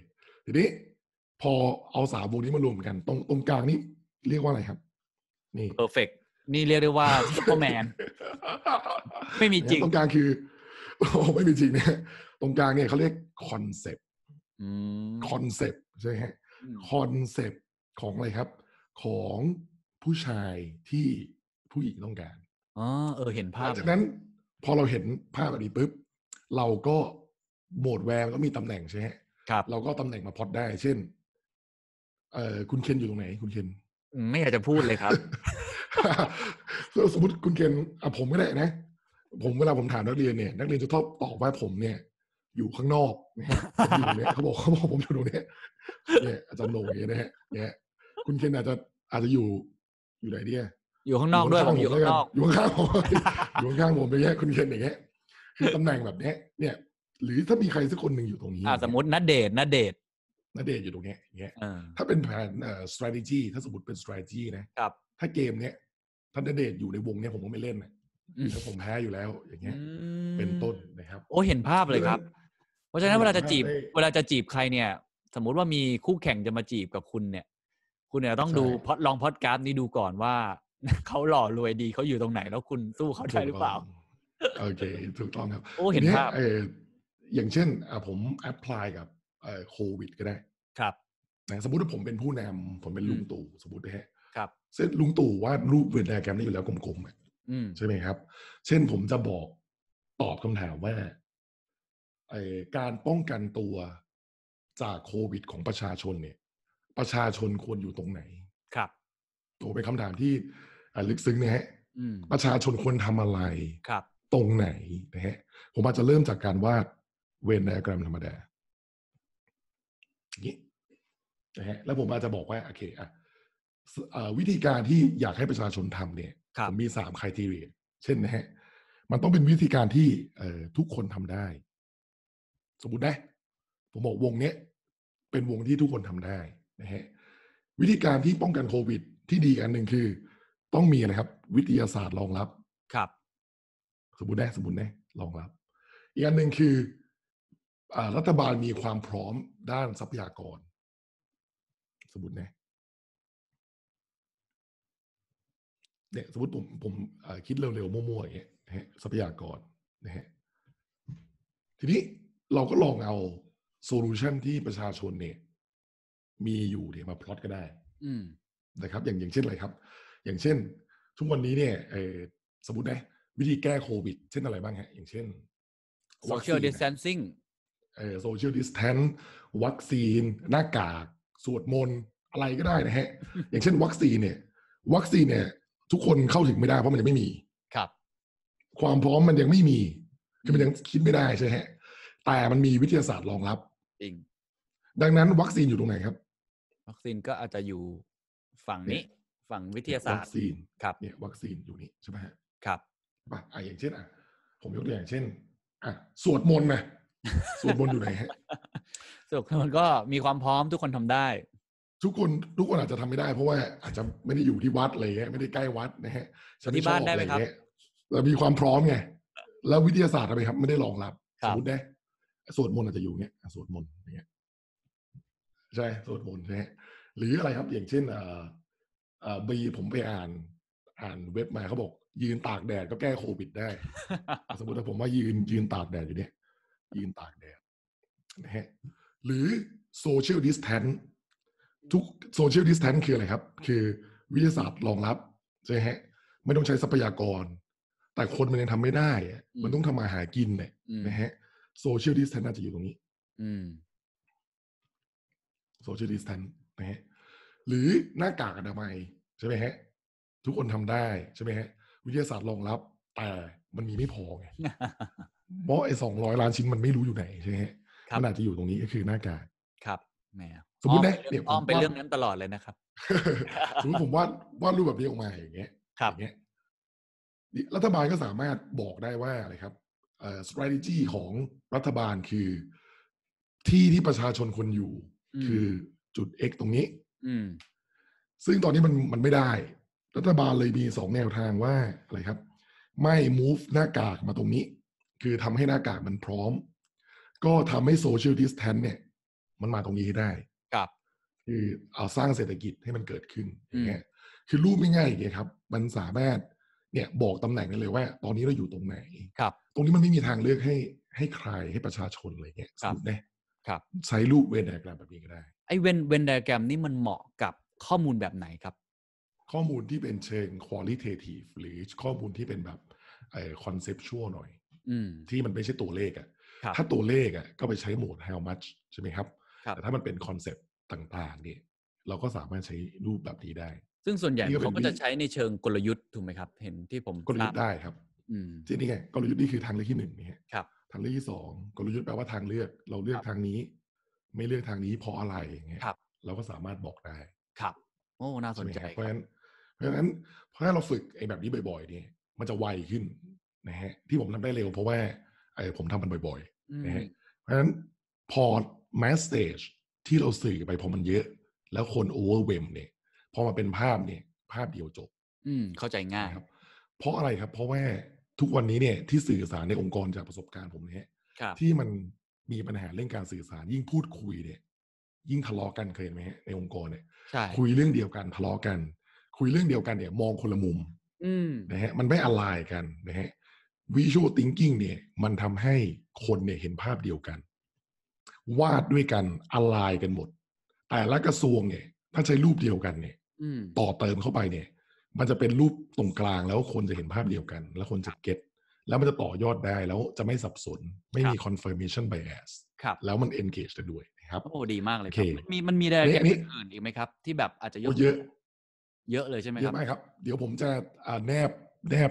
ทีนี้พอเอา3วงนี้มารวมกันตรงกลางนี่เรียกว่าอะไรครับนี่ perfect นี่เรียกได้ว่า Superman ไม่มีจริงตรงกลางคือไม่มีจริงเนี่ยตรงกลางเนี่ยเขาเรียกคอนเซปต์ใช่ไหมฮะคอนเซปต์ของอะไรครับของผู้ชายที่ผู้หญิงต้องการเห็นภาพจากนั้นพอเราเห็นภาพแบบนี้ปุ๊บเราก็โหมดแวร์ก็มีตำแหน่งใช่ไหมครับเราก็ตำแหน่งมาพล็อตได้เช่นคุณเคนอยู่ตรงไหนคุณเคนไม่อยากจะพูดเลยครับสมมติคุณเคนผมก็ได้นะผมเวลาผมถามนักเรียนเนี่ยนักเรียนจะตอบว่าผมเนี่ยอยู่ข้างนอกนะฮะผมอยู่เนี่ยเขาบอกผมอยู่ตรงนี้เนี่ยอาจารย์โหน่งเนี่ยนะฮะเนี่ยคุณเคนอาจจะอยู่ไหนเนี่ยอยู่ข้างนอกด้วยผมอยู่ข้างนอกอยู่ข้างผมอยู่ข้างผมไปแยกคุณเคนอย่างเงี้ยคือตำแหน่งแบบนี้เนี่ยหรือถ้ามีใครสักคนหนึ่งอยู่ตรงนี้สมมติณเดชน์อยู่ตรงเนี้ยอย่างเงี้ยถ้าเป็นแผนstrategy ถ้าสมมติเป็น strategy นะครับถ้าเกมเนี้ยถ้าณเดชน์อยู่ในวงเนี้ยผมก็ไม่เล่นนะถ้าผมแพ้อยู่แล้วอย่างเงี้ยเป็นต้นนะครับโอ้เห็นภาพเลยครับเพราะฉะนั้นเวลาจะจีบใครเนี่ยสมมุติว่ามีคู่แข่งจะมาจีบกับคุณเนี่ยคุณเนี่ยต้องดูลองพอดการ์ดนี้ดูก่อนว่าเขาหล่อรวยดีเขาอยู่ตรงไหนแล้วคุณสู้เขาได้หรือเปล่าโอเคถูกต้องครับโอ้เห็นภาพอย่างเช่นผมแอพพลายกับโควิดก็ได้ครับนะสมมติว่าผมเป็นผู้นำผมเป็นลุงตู่สมมตินะฮะครับเช่นลุงตู่วาดรูปเวนไดอะแกรมนี้อยู่แล้วกลมๆใช่ไหมครับเช่นผมจะตอบคำถามว่าการป้องกันตัวจากโควิดของประชาชนเนี่ยประชาชนควรอยู่ตรงไหนครับโอ้เป็นคำถามที่ลึกซึ้งนะฮะประชาชนควรทำอะไรตรงไหนนะฮะผมอาจจะเริ่มจากการวาดเวนไดอะแกรมธรรมดาอย่างนี้นะฮะแล้วผมอาจจะบอกว่าโอเควิธีการที่อยากให้ประชาชนทำเนี่ยผมมี3 criteria เช่นนะฮะมันต้องเป็นวิธีการที่ทุกคนทำได้สมมุตินะผมบอกวงเนี้ยเป็นวงที่ทุกคนทำได้นะฮะวิธีการที่ป้องกันโควิดที่ดีอันหนึ่งคือต้องมีอะไรครับวิทยาศาสตร์รองรับครับสมมุตินะรองรับอีกอันหนึ่งคือรัฐบาลมีความพร้อมด้านทรัพยากรสมมุตินะเนี่ยสมมติผมคิดเร็วๆมั่วๆอย่างเงี้ยทรัพยากรนะฮะทีนี้เราก็ลองเอาโซลูชันที่ประชาชนเนี่ยมีอยู่เนี่ยมาพล็อตก็ได้นะครับอย่างเช่นอะไรครับอย่างเช่นทุกวันนี้เนี่ยสมมตินะวิธีแก้โควิดเช่นอะไรบ้างฮะอย่างเช่น social distancing social distance วัคซีนหน้ากากสวดมนต์อะไรก็ได้นะฮะ อย่างเช่นวัคซีนเนี่ยทุกคนเข้าถึงไม่ได้เพราะมันยังไม่มีครับความพร้อมมันยังไม่มีคือมันยังคิดไม่ได้ใช่ไหมฮะแต่มันมีวิทยาศาสตร์รองรับจริงดังนั้นวัคซีนอยู่ตรงไหนครับวัคซีนก็อาจจะอยู่ฝั่งนี้ฝั่งวิทยาศาสตร์วัคซีนครับเนี่ยวัคซีนอยู่นี่ใช่ไหมฮะครับอย่างเช่นผมยกตัวอย่างเช่นสวดมนต์นะสวดมนต์อยู่ไหนฮะสวดมนต์ก็มีความพร้อมทุกคนทำได้ทุกคนอาจจะทำไม่ได้เพราะว่าอาจจะไม่ได้อยู่ที่วัดอะไรเงี้ยไม่ได้ใกล้วัดนะฮะที่บ้านได้ไหมครับเรามีความพร้อมไงแล้ววิทยาศาสตร์อะไรครับไม่ได้รองรับสมมตินะสวดมนต์อาจจะอยู่เนี้ยสวดมนต์อย่างเงี้ยใช่สวดมนต์ใช่ไหมหรืออะไรครับอย่างเช่นผมไปอ่านเว็บมาเขาบอกยืนตากแดดก็แก้โควิดได้ สมมติว่าผมว่ายืนตากแดดอยู่เนี่ยยืนตากแดดนะฮะหรือ social distance ทุก social distance คืออะไรครับคือวิทยาศาสตร์รองรับใช่ไหมฮะไม่ต้องใช้ทรัพยากรแต่คนมันยังทำไม่ได้มันต้องทำมาหากินเนี่ยนะฮะ social distance น่าจะอยู่ตรงนี้social distance นะฮะหรือหน้ากากอนามัยใช่ไหมฮะทุกคนทำได้ใช่ไหมฮะวิทยาศาสตร์รองรับแต่มันมีไม่พอไง เพราะ200 ล้านชิ้นมันไม่รู้อยู่ไหนใช่ไหมฮะมันอาจจะอยู่ตรงนี้ก็คือหน้ากากครับแหมสมมติเนี่ยผมเป็นเรื่องนั้นตลอดเลยนะครับสมมติผมวาดรูปแบบนี้ออกมาอย่างเงี้ยอย่างเงี้ยรัฐบาลก็สามารถบอกได้ว่าอะไรครับstrategy ของรัฐบาลคือที่ประชาชนควรอยู่คือจุด X ตรงนี้ซึ่งตอนนี้มันไม่ได้รัฐบาลเลยมี2 แนวทางว่าอะไรครับไม่ move หน้ากากมาตรงนี้คือทำให้หน้ากากมันพร้อมก็ทำให้ social distance เนี่ยมันมาตรงนี้ให้ได้ครับคือเอาสร้างเศรษฐกิจให้มันเกิดขึ้นอย่างเงี้ยคือรูปง่ายๆอย่างเงี้ยครับมันสามารถเนี่ยบอกตำแหน่งได้เลยว่าตอนนี้เราอยู่ตรงไหนครับตรงนี้มันไม่มีทางเลือกให้ใครให้ประชาชนอะไรเงี้ยสมมตินะครับ ใช้รูปเวนไดอะแกรมแบบนี้ก็ได้ไอ้เวนไดอะแกรมนี่มันเหมาะกับข้อมูลแบบไหนครับข้อมูลที่เป็นเชิง qualitative หรือข้อมูลที่เป็นแบบconceptual หน่อยที่มันไม่ใช่ตัวเลขอ่ะถ้าตัวเลขอ่ะก็ไปใช้โหมด how much ใช่ไหมครับแต่ถ้ามันเป็นคอนเซปต์ต่างๆเนี่ยเราก็สามารถใช้รูปแบบนี้ได้ซึ่งส่วนใหญ่เขาก็จะใช้ในเชิงกลยุทธ์ถูกไหมครับเห็นที่ผมกลยุทธ์ได้ครับที่นี่ไงกลยุทธ์นี่คือทางเลือกที่1นี่ครับทางเลือกที่2กลยุทธ์แปลว่าทางเลือกเราเลือกทางนี้ไม่เลือกทางนี้เพราะอะไรอย่างเงี้ยเราก็สามารถบอกได้ครับโอ้น่าสนใจเพราะฉะนั้นถ้าเราฝึกไอ้แบบนี้บ่อยๆเนี่ยมันจะไวขึ้นนะฮะที่ผมทำได้เร็วเพราะว่าผมทำมันบ่อยๆนะฮะเพราะฉะนั้นพอ mass stage ที่เราสื่อไปพอมันเยอะแล้วคน overwhelm เนี่ยพอมาเป็นภาพเนี่ยภาพเดียวจบเข้าใจง่ายครับเพราะอะไรครับเพราะว่าทุกวันนี้เนี่ยที่สื่อสารในองค์กรจากประสบการณ์ผมเนี่ยที่มันมีปัญหาเรื่องการสื่อสารยิ่งพูดคุยเนี่ยยิ่งทะเลาะกันเคยเห็นไหมในองค์กรเนี่ยคุยเรื่องเดียวกันทะเลาะกันคุยเรื่องเดียวกันเนี่ยมองคนละมุมนะฮะมันไม่อะไรกันนะฮะ visual thinking เนี่ยมันทำให้คนเนี่ยเห็นภาพเดียวกันวาดด้วยกันอะไรกันหมดแต่ละกระทรวงเนี่ยถ้าใช้รูปเดียวกันเนี่ยต่อเติมเข้าไปเนี่ยมันจะเป็นรูปตรงกลางแล้วคนจะเห็นภาพเดียวกันแล้วคนจะเก็ตแล้วมันจะต่อยอดได้แล้วจะไม่สับสนไม่มี confirmation bias แล้วมัน engage กันด้วยนะครับโอ้ดีมากเลยครับมันมีอะไรอื่นอีกไหมครับที่แบบอาจจะเยอะเลยใช่ไหมครับเยอะมากครับเดี๋ยวผมจะแนบ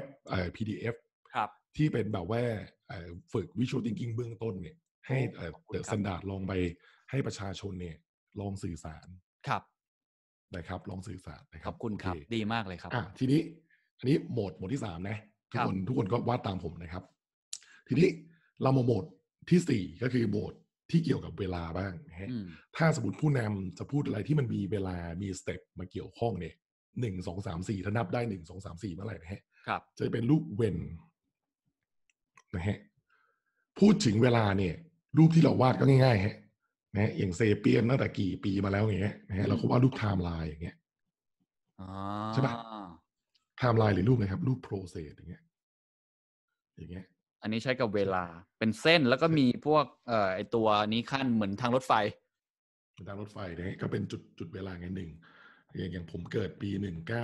PDF ที่เป็นแบบว่าฝึก visual thinking เบื้องต้นเนี่ยให้เดอะสแตนดาร์ดลองไปให้ประชาชนเนี่ยลองสื่อสารนะครับลองสื่อสารนะครับขอบคุณครับดีมากเลยครับทีนี้อันนี้โหมดที่3นะทุกคนก็วาดตามผมนะครับทีนี้เรามาโหมดที่4ก็คือโหมดที่เกี่ยวกับเวลาบ้างนะฮะถ้าสมมติผู้นำจะพูดอะไรที่มันมีเวลามีสเต็ปมาเกี่ยวข้องเนี่ย1 2 3 4ถ้านับได้1 2 3 4เมื่อไหร่นะฮะจะเป็นรูปเวนนะฮะพูดถึงเวลาเนี่ยรูปที่เราวาดก็ง่ายๆฮะนะอย่างเซเปียนตั้งแต่กี่ปีมาแล้วอย่างเงี้ยนะฮะเราก็วาดรูปไทม์ไลน์อย่างเงี้ยใช่ป่ะไทม์ไลน์หรือรูปอะไรครับรูปโปรเซสอย่างเงี้ยอันนี้ใช้กับเวลาเป็นเส้นแล้วก็มีพวกไอตัวนี้ขั้นเหมือนทางรถไฟเนี่ยก็เป็นจุดเวลาไงหนึ่งอย่างผมเกิดปี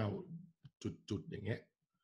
19อย่างเงี้ย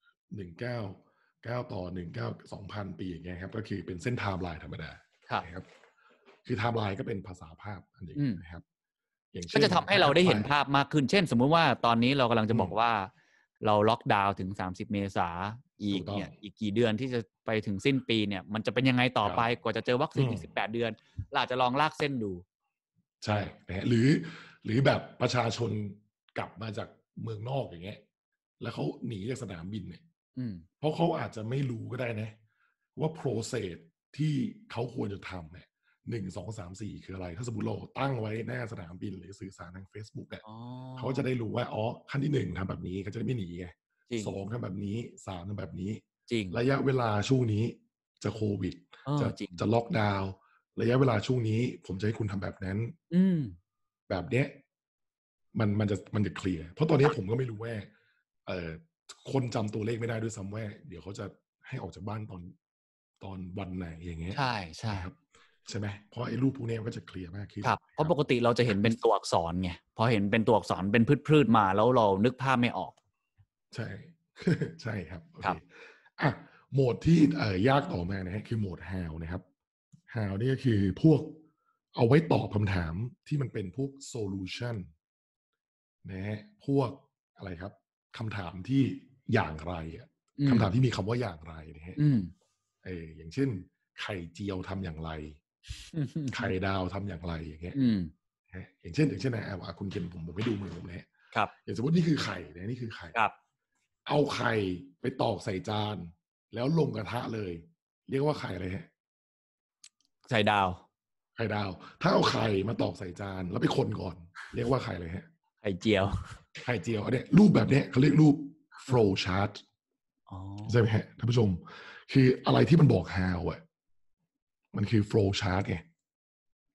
19ต่อ2000ปีอย่างเงี้ยครับก็คือเป็นเส้นไทม์ไลน์ธรรมดาครับคือไทม์ไลน์ก็เป็นภาษาภาพอันนี้นะครับอย่างเช่นก็จะทำให้เราได้เห็นภาพมากขึ้นเช่นสมมุติว่าตอนนี้เรากำลังจะบอกว่าเราล็อกดาวน์ถึง30 เมษายนอีกกี่เดือนที่จะไปถึงสิ้นปีเนี่ยมันจะเป็นยังไงต่อไปกว่าจะเจอวัคซีนอีก18 เดือนเราอาจจะลองลากเส้นดูใช่นะหรือแบบประชาชนกลับมาจากเมืองนอกอย่างเงี้ยแล้วเขาหนีจากสนามบินเนี่ยเพราะเขาอาจจะไม่รู้ก็ได้นะว่า process ที่เขาควรจะทำเนี่ย1 2 3 4คืออะไรถ้าสมมติเราตั้งไว้หน้าสนามบินหรือสื่อสารทาง Facebook เนี่ยเขาจะได้รู้ว่าขั้นที่1ทำแบบนี้เขาจะได้ไม่หนีไง2ทำแบบนี้3ทำแบบนี้ระยะเวลาช่วงนี้จะโควิดจะล็อกดาวน์ระยะเวลาช่วงนี้ผมจะให้คุณทำแบบนั้นแบบเนี้ยมันจะเคลียร์เพราะตอนนี้ผมก็ไม่รู้ว่าคนจำตัวเลขไม่ได้ด้วยซ้ำว่าเดี๋ยวเขาจะให้ออกจากบ้านตอนวันไหนอย่างเงี้ยใช่ใช่ครับใช่ไหมเพราะไอ้รูปพวกนี้ก็จะเคลียร์มากขึ้นครับเพราะปกติเราจะเห็นเป็นตัวอักษรไงพอเห็นเป็นตัวอักษรเป็นพืชมาแล้วเรานึกภาพไม่ออกใช่ ใช่ครับครับโหมดที่ยากต่อมานะฮะคือโหมด how นะครับ how นี่ก็คือพวกเอาไว้ตอบคำถามที่มันเป็นพวก solution นะฮะพวกอะไรครับคำถามที่อย่างไรคำถามที่มีคำว่าอย่างไรนะฮะอย่างเช่นไข่เจียวทำอย่างไรไข่ดาวทำอย่างไรอย่างเงี้ยอย่างเช่นนะคุณเคนผมไม่ดูมือผมนะครับอย่างสมมตินี่คือไข่นะนี่คือไข่เอาไข่ไปตอกใส่จานแล้วลงกระทะเลยเรียกว่าไข่อะไรฮะไข่ดาวถ้าเอาไข่มาตอกใส่จานแล้วไปคนก่อนเรียกว่าไข่อะไรฮะไข่เจียวเนี่ยรูปแบบเนี้ยเขาเรียกรูป flow chart ใช่ไหมฮะท่านผู้ชมคืออะไรที่มันบอก how มันคือ flow chart ไง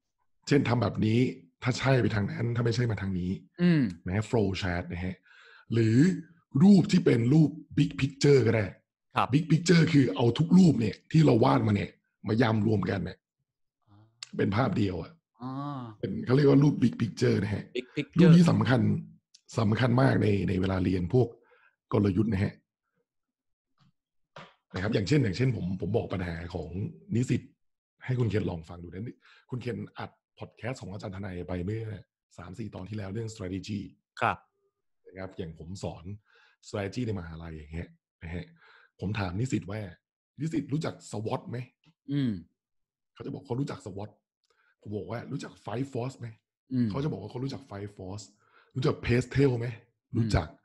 เช่นทำแบบนี้ถ้าใช่ไปทางนั้นถ้าไม่ใช่มาทางนี้อืมนะฮะ flow chart นะฮะหรือรูปที่เป็นรูป big picture ก็ได้ครับ big picture คือเอาทุกรูปเนี่ยที่เราวาดมาเนี่ยมายำรวมกันเนี่ยเป็นภาพเดียวอ่ะอ๋อเป็นเขาเรียกว่ารูป big picture นะฮะ big รูป picture นี้สำคัญมากในเวลาเรียนพวกกลยุทธ์นะฮะนะครับอย่างเช่นผมบอกปัญหาของนิสิตให้คุณเคนลองฟังดูนะคุณเคนอัดพอดแคสต์ของอาจารย์ทนายไปเมื่อ 3-4 ตอนที่แล้วเรื่อง strategy ครับนะครับอย่างผมสอน strategy ในมหาลัยอย่างเงี้ยนะฮะผมถามนิสิตว่านิสิตรู้จัก SWOT ไหมเขาจะบอกเขารู้จัก SWOT ผมบอกว่ารู้จัก Five Force ไหมเขาจะบอกว่าเขารู้จัก Five Force รู้จัก Pastel ไหมรู้จัก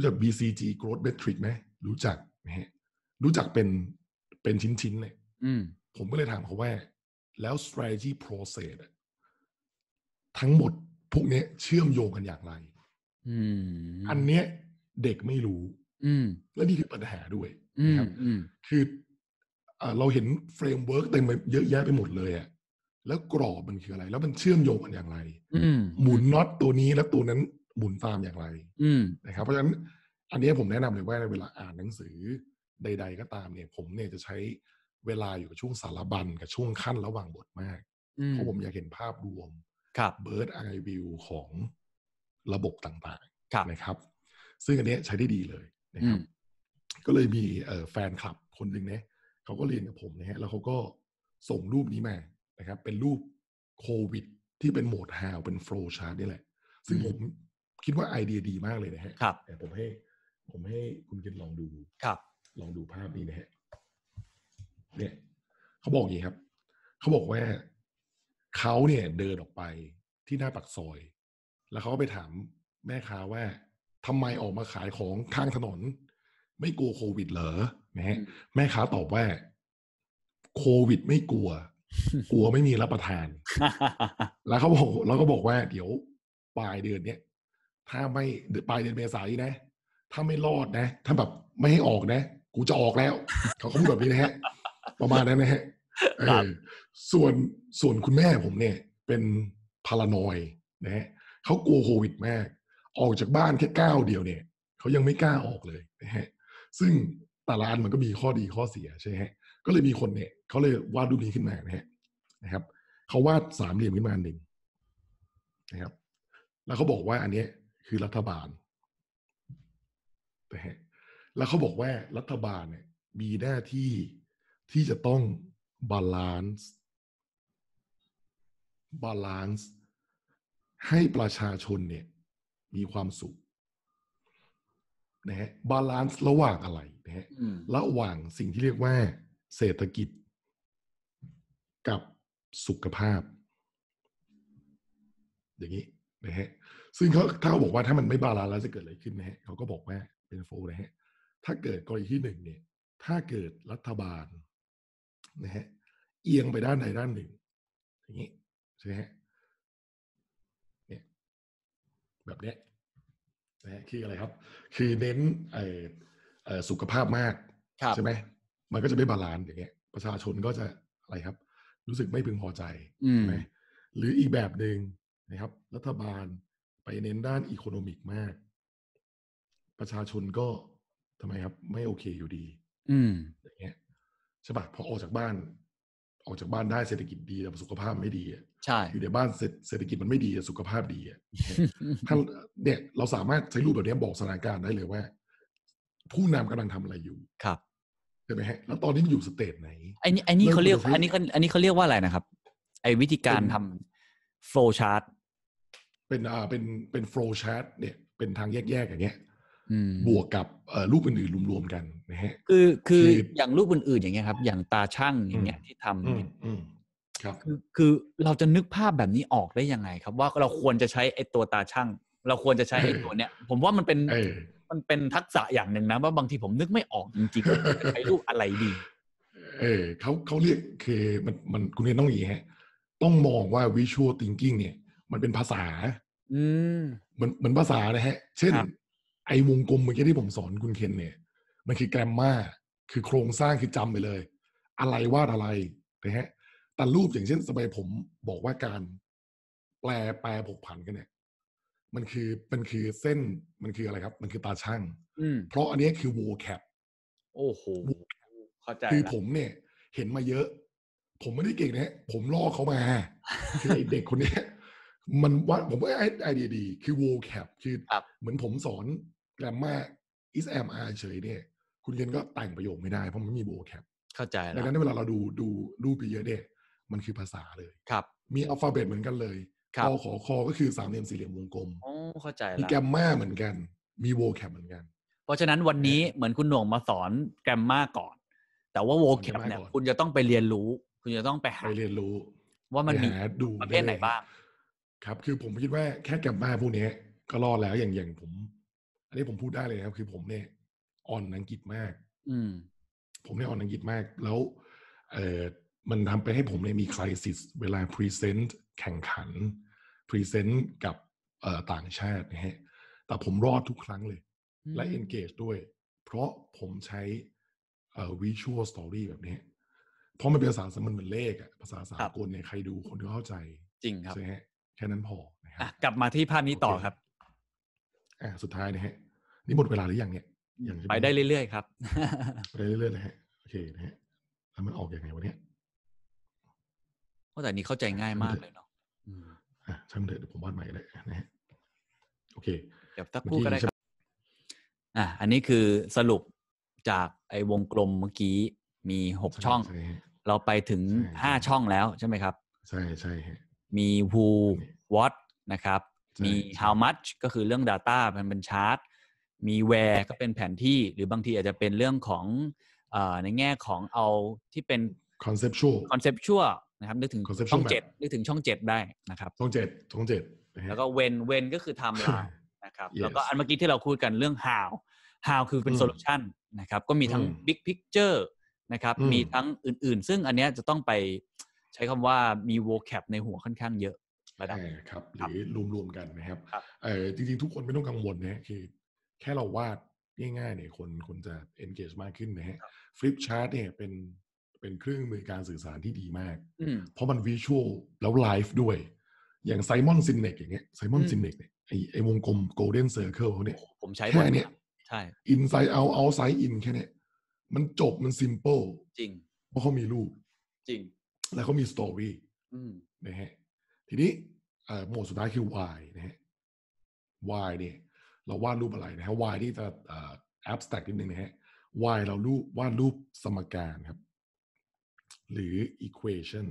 BCG Growth Metric ไหมรู้จักนะฮะรู้จักเป็นชิ้นๆเลยผมก็เลยถามเขาว่าแล้ว strategy process ทั้งหมดพวกนี้เชื่อมโยงกันอย่างไรอันเนี้ยเด็กไม่รู้และนี่คือปัญหาด้วยนะครับคือเราเห็นเฟรมเวิร์กเต็มไปเยอะแยะไปหมดเลยอะแล้วกรอบมันคืออะไรแล้วมันเชื่อมโยงกันอย่างไรหมุนน็อตตัวนี้แล้วตัวนั้นหมุนตามอย่างไรนะครับเพราะฉะนั้นอันนี้ผมแนะนำเลยว่าเวลาอ่านหนังสือใดๆก็ตามเนี่ยผมเนี่ยจะใช้เวลาอยู่กับช่วงสารบัญกับช่วงขั้นระหว่างบทมากเพราะผมอยากเห็นภาพรวมbird eye view ของระบบต่างๆนะครับซึ่งอันนี้ใช้ได้ดีเลยนะครับก็เลยมีแฟนคลับคนหนึ่งเนี่ยเขาก็เรียนกับผมนะฮะแล้วเขาก็ส่งรูปนี้มานะครับเป็นรูปโควิดที่เป็นโหมด HAL เป็น flow chart นี่แหละซึ่งผมคิดว่าไอเดียดีมากเลยนะฮะผมให้คุณกินลองดูภาพนี้นะฮะเนี่ยเขาบอกอย่างนี้ครับเขาบอกว่าเขาเนี่ยเดินออกไปที่หน้าปากซอยแล้วเขาก็ไปถามแม่ค้าว่าทำไมออกมาขายของข้างถนนไม่กลัวโควิดเหรอนะฮะแม่ค้าตอบว่าโควิดไม่กลัว กลัวไม่มีรับประทาน แล้วก็บอกว่าเดี๋ยวปลายเดือนเนี้ยถ้าไม่ปลายเดือนเมษายนนะถ้าไม่รอดนะถ้าแบบไม่ให้ออกนะกูจะออกแล้ว เขาพูดแบบนี้นะฮะประมาณนั้นนะฮะส่วนคุณแม่ผมเนี่ยเป็นพารานอยนะฮะเขากลัวโควิดมากออกจากบ้านแค่ก้าวเดียวเนี่ยเขายังไม่กล้าออกเลยนะฮะซึ่งแต่ละอันมันก็มีข้อดีข้อเสียใช่ไหมฮะก็เลยมีคนเนี่ยเขาเลยวาดรูปนี้ขึ้นมานะครับเขาวาดสามเหลี่ยมขึ้นมาหนึ่งนะครับแล้วเขาบอกว่าอันนี้คือรัฐบาลนะฮะแล้วเขาบอกว่ารัฐบาลเนี่ยมีหน้าที่ที่จะต้องบาลานซ์ให้ประชาชนเนี่ยมีความสุขนะฮะบาลานซ์ระหว่างอะไรนะฮะระหว่างสิ่งที่เรียกว่าเศรษฐกิจกับสุขภาพอย่างนี้นะฮะซึ่งเขาบอกว่าถ้ามันไม่บาลานซ์แล้วจะเกิดอะไรขึ้นนะฮะเขาก็บอกว่าเป็นโฟนะฮะถ้าเกิดกรณีที่หนึ่งเนี่ยถ้าเกิดรัฐบาลนะฮะเอียงไปด้านใดด้านหนึ่งอย่างนี้ใช่ไหมฮะเนี่ยแบบเนี้ยนะฮะคืออะไรครับคือเน้นสุขภาพมากใช่ไหมมันก็จะไม่บาลานซ์อย่างเงี้ยประชาชนก็จะอะไรครับรู้สึกไม่พึงพอใจใช่ไหมหรืออีกแบบหนึ่งนะครับรัฐบาลไปเน้นด้านอีโคโนมิกมากประชาชนก็ทำไมครับไม่โอเคอยู่ดีอย่างเงี้ยใช่ป่ะพอออกจากบ้านได้เศรษฐกิจดีแต่สุขภาพไม่ดีใช่อยู่ในบ้านเศรษฐกิจมันไม่ดีสุขภาพดีถ้าเนี่ยเราสามารถใช้รูปแบบนี้บอกสถานการณ์ได้เลยว่าผู้นำกำลังทำอะไรอยู่ครับใช่ไหมฮะแล้วตอนนี้มันอยู่สเตจไหนไอ้นี่เขาเรียกอันนี้เขาเรียกว่าอะไรนะครับไอ้วิธีการทำ flow chart เป็น flow chart เนี่ยเป็นทางแยกๆอย่างเงี้ยบวกกับรูปอื่นๆรวมๆกันนะฮะคืออย่างรูปอื่นๆอย่างเงี้ยครับอย่างตาช่างอย่างเงี้ยที่ทำครับคือเราจะนึกภาพแบบนี้ออกได้ยังไงครับว่าเราควรจะใช้ไอ้ตัวตาช่างเราควรจะใช้ไอ้ตัวเนี้ยผมว่ามันเป็นทักษะอย่างหนึ่งนะว่าบางทีผมนึกไม่ออกจริงๆจะใช้รูปอะไรดีเขาเรียกคือมันคุณเรียนต้องอย่างนี้ฮะต้องมองว่า visual thinking เนี่ยมันเป็นภาษาเหมือนภาษานะฮะเช่นไอ้วงกลมเมื่อกี้ที่ผมสอนคุณเคนเนี่ยมันคือแกรมมาคือโครงสร้างคือจำไปเลยอะไรวาดอะไรนะฮะแต่รูปอย่างเช่นสมัยผมบอกว่าการแปลผกผันกันเนี่ยมันคือเส้นมันคืออะไรครับมันคือตาช่างเพราะอันนี้คือ vocab โอ้โหเข้าใจคือละผมเนี่ยเห็นมาเยอะผมไม่ได้เก่งนะผมลอกเขามาคือไอเด็กคนนี้มันว่าผมว่าไอเดียดีคือ vocab คือเหมือนผมสอน grammar is am are เฉยเนี่ยคุณเรียนก็แต่งประโยคไม่ได้เพราะมันไม่มี vocab เข้าใจดังนั้นเวลาเราดูรูปเยอะเนี่ยมันคือภาษาเลยครับมีอัลฟาเบตเหมือนกันเลยกขอคอก็คือสามเหลี่ยมสี่เหลี่ยมวงกลมเข้าใจมีละ grammar เหมือนกันมี vocab เหมือนกันเพราะฉะนั้นวันนี้เหมือนคุณหน่งมาสอน grammar ก่อนแต่ว่า vocab เนี่ยคุณจะต้องไปเรียนรู้คุณจะต้องไปเรียนรู้ว่ามันมีดูประเภทไหนบ้างครับคือผมคิดว่าแค่grammarพวกนี้ก็รอดแล้วอย่างผมอันนี้ผมพูดได้เลยครับคือผมเนี่ยอ่อนอังกฤษมากผมเนี่ยอ่อนอังกฤษมากแล้วมันทำไปให้ผมเนี่ยมี crisis เวลา present แข่งขัน present กับต่างชาตินะฮะแต่ผมรอดทุกครั้งเลยและ engage ด้วยเพราะผมใช้visual story แบบนี้เพราะมันเป็นภาษาสมัญเหมือนเลขอะภาษาสากลเนี่ยใครดูคนก็เข้าใจจริงครับใช่ฮะแค่นั้นพอนะครับกลับมาที่ภาพนี้ต่อครับสุดท้ายนะฮะนี่หมดเวลาหรือยังเนี่ยไปได้เรื่อยๆครับไปได้เรื่อยๆนะฮะโอเคนะฮะแล้วมันออกยังไงวะเนี่ยแต่นี้เข้าใจง่ายมากเลยเนาะช่างเถอะเดี๋ยวผมวาดใหม่เลยนะฮะโอเคเดี๋ยวสักครู่ก็ได้ครับอันนี้คือสรุปจากไอ้วงกลมเมื่อกี้มี6ช่องเราไปถึง5ช่องแล้วใช่ไหมครับใช่ใช่มี who what นะครับมี how much ก็คือเรื่อง data มันเป็นชาร์ตมี where ก็เป็นแผนที่หรือบางทีอาจจะเป็นเรื่องของในแง่ของเอาที่เป็น conceptual นะครับนึกถึงช่อง7นึกถึงช่อง7ได้นะครับช่อง7 แล้วก็ when ก็คือ timeline นะครับแล้วก็อันเมื่อกี้ที่เราคุยกันเรื่อง how คือเป็น solution นะครับก็มีทั้ง big picture นะครับมีทั้งอื่นๆซึ่งอันเนี้ยจะต้องไปใช้คำว่ามี vocab ในหัวค่อนข้างเยอะระดับครับหรือรวมๆกันนะครับจริงๆทุกคนไม่ต้องกังวลนะคือแค่เราวาดง่ายๆเนี่ยคนจะ engage มากขึ้นนะฮะ flip chart เนี่ยเป็นเครื่องมือการสื่อสารที่ดีมากเพราะมัน visual แล้ว live ด้วยอย่างไซมอนซินเนกอย่างเงี้ยไซมอนซินเนกเนี่ยไอ้วงกลม golden circle เขาเนี่ยผมใช้แค่เนี้ยใช่ inside out outside in แค่เนี้ยมันจบมัน simple จริงเพราะเขามีรูปจริงแล้วเขามี story นะฮะทีนี้โหมดสุดท้ายคือ why นะฮะ why เนี่ยเราวาดรูปอะไรนะฮะ why ที่จะabstract นิดนึงนะฮะ why เราวาดรูปสมการครับหรือ equation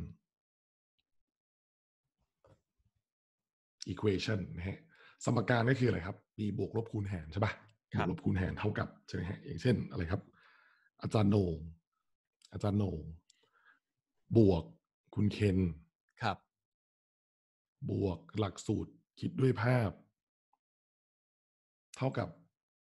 นะฮะสมการก็คืออะไรครับมีบวกลบคูณหารใช่ป่ะบวกลบคูณหารเท่ากับใช่ไหมฮะอย่างเช่นอะไรครับอาจารย์โหน่งบวกคุณเคนครับบวกหลักสูตรคิดด้วยภาพเท่ากับ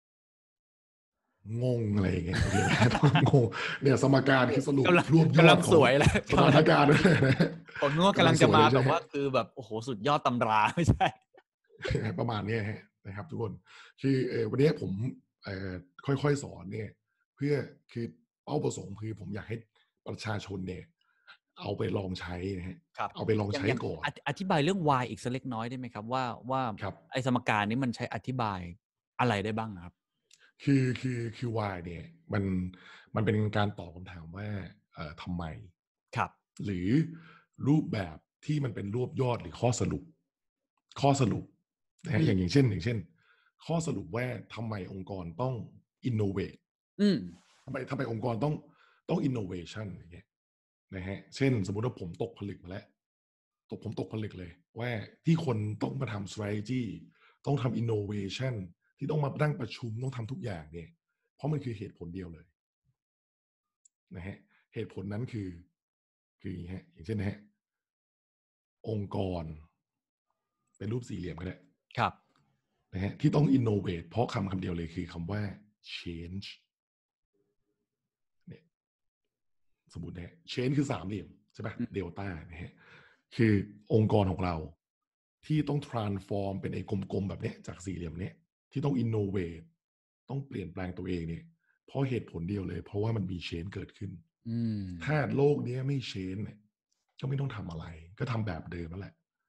งงอะไรอย่างเงี้ยงงเนี่ยสมการคือสรุปรวบยอดของสถานการณ์ผมนึกว่ากำลังจะมาแบบว่าคือแบบโอ้โหสุดยอดตำราไม่ใช่ประมาณนี้นะครับทุกคนคือวันนี้ผมค่อยๆสอนเนี่ยเพื่อคือเป้าประสงค์คือผมอยากให้ประชาชนเนี่ยเอาไปลองใช้นะฮะเอาไปลองใช้ก่อนอธิบายเรื่อง y อีกสักเล็กน้อยได้ไหมครับว่าไอ้สมการนี้มันใช้อธิบายอะไรได้บ้างครับคือ why เนี่ยมันเป็นการตอบคำถามว่าทำไมครับหรือรูปแบบที่มันเป็นรวบยอดหรือข้อสรุปนะฮะอย่างเช่นข้อสรุปว่าทำไมองค์กรต้อง innovate ทำไมองค์กรต้อง innovation อย่างเงี้ยนะฮะเช่นสมมุติว่าผมตกผลึกมาแล้วผมตกผลึกเลยว่าที่คนต้องมาทำ strategy ต้องทำ innovation ที่ต้องมานั่งประชุมต้องทำทุกอย่างเนี่ยเพราะมันคือเหตุผลเดียวเลยนะฮะเหตุผลนั้นคืออย่างเช่นนะฮะองค์กรเป็นรูปสี่เหลี่ยมก็ได้ครับนะฮะที่ต้อง innovate เพราะคำเดียวเลยคือคำว่า change เนี่ยสมมตินะ change คือสามเหลี่ยมใช่ป่ะเดลต้านะฮะคือองค์กรของเราที่ต้อง transform เป็นไอ้กลมๆแบบนี้จากสี่เหลี่ยมนี้ที่ต้อง innovate ต้องเปลี่ยนแปลงตัวเองเนี่ยเพราะเหตุผลเดียวเลยเพราะว่ามันมี change เกิดขึ้นถ้าโลกนี้ไม่ change เนี่ยก็ไม่ต้องทำอะไรก็ทำแบบเดิมนั่นแหละ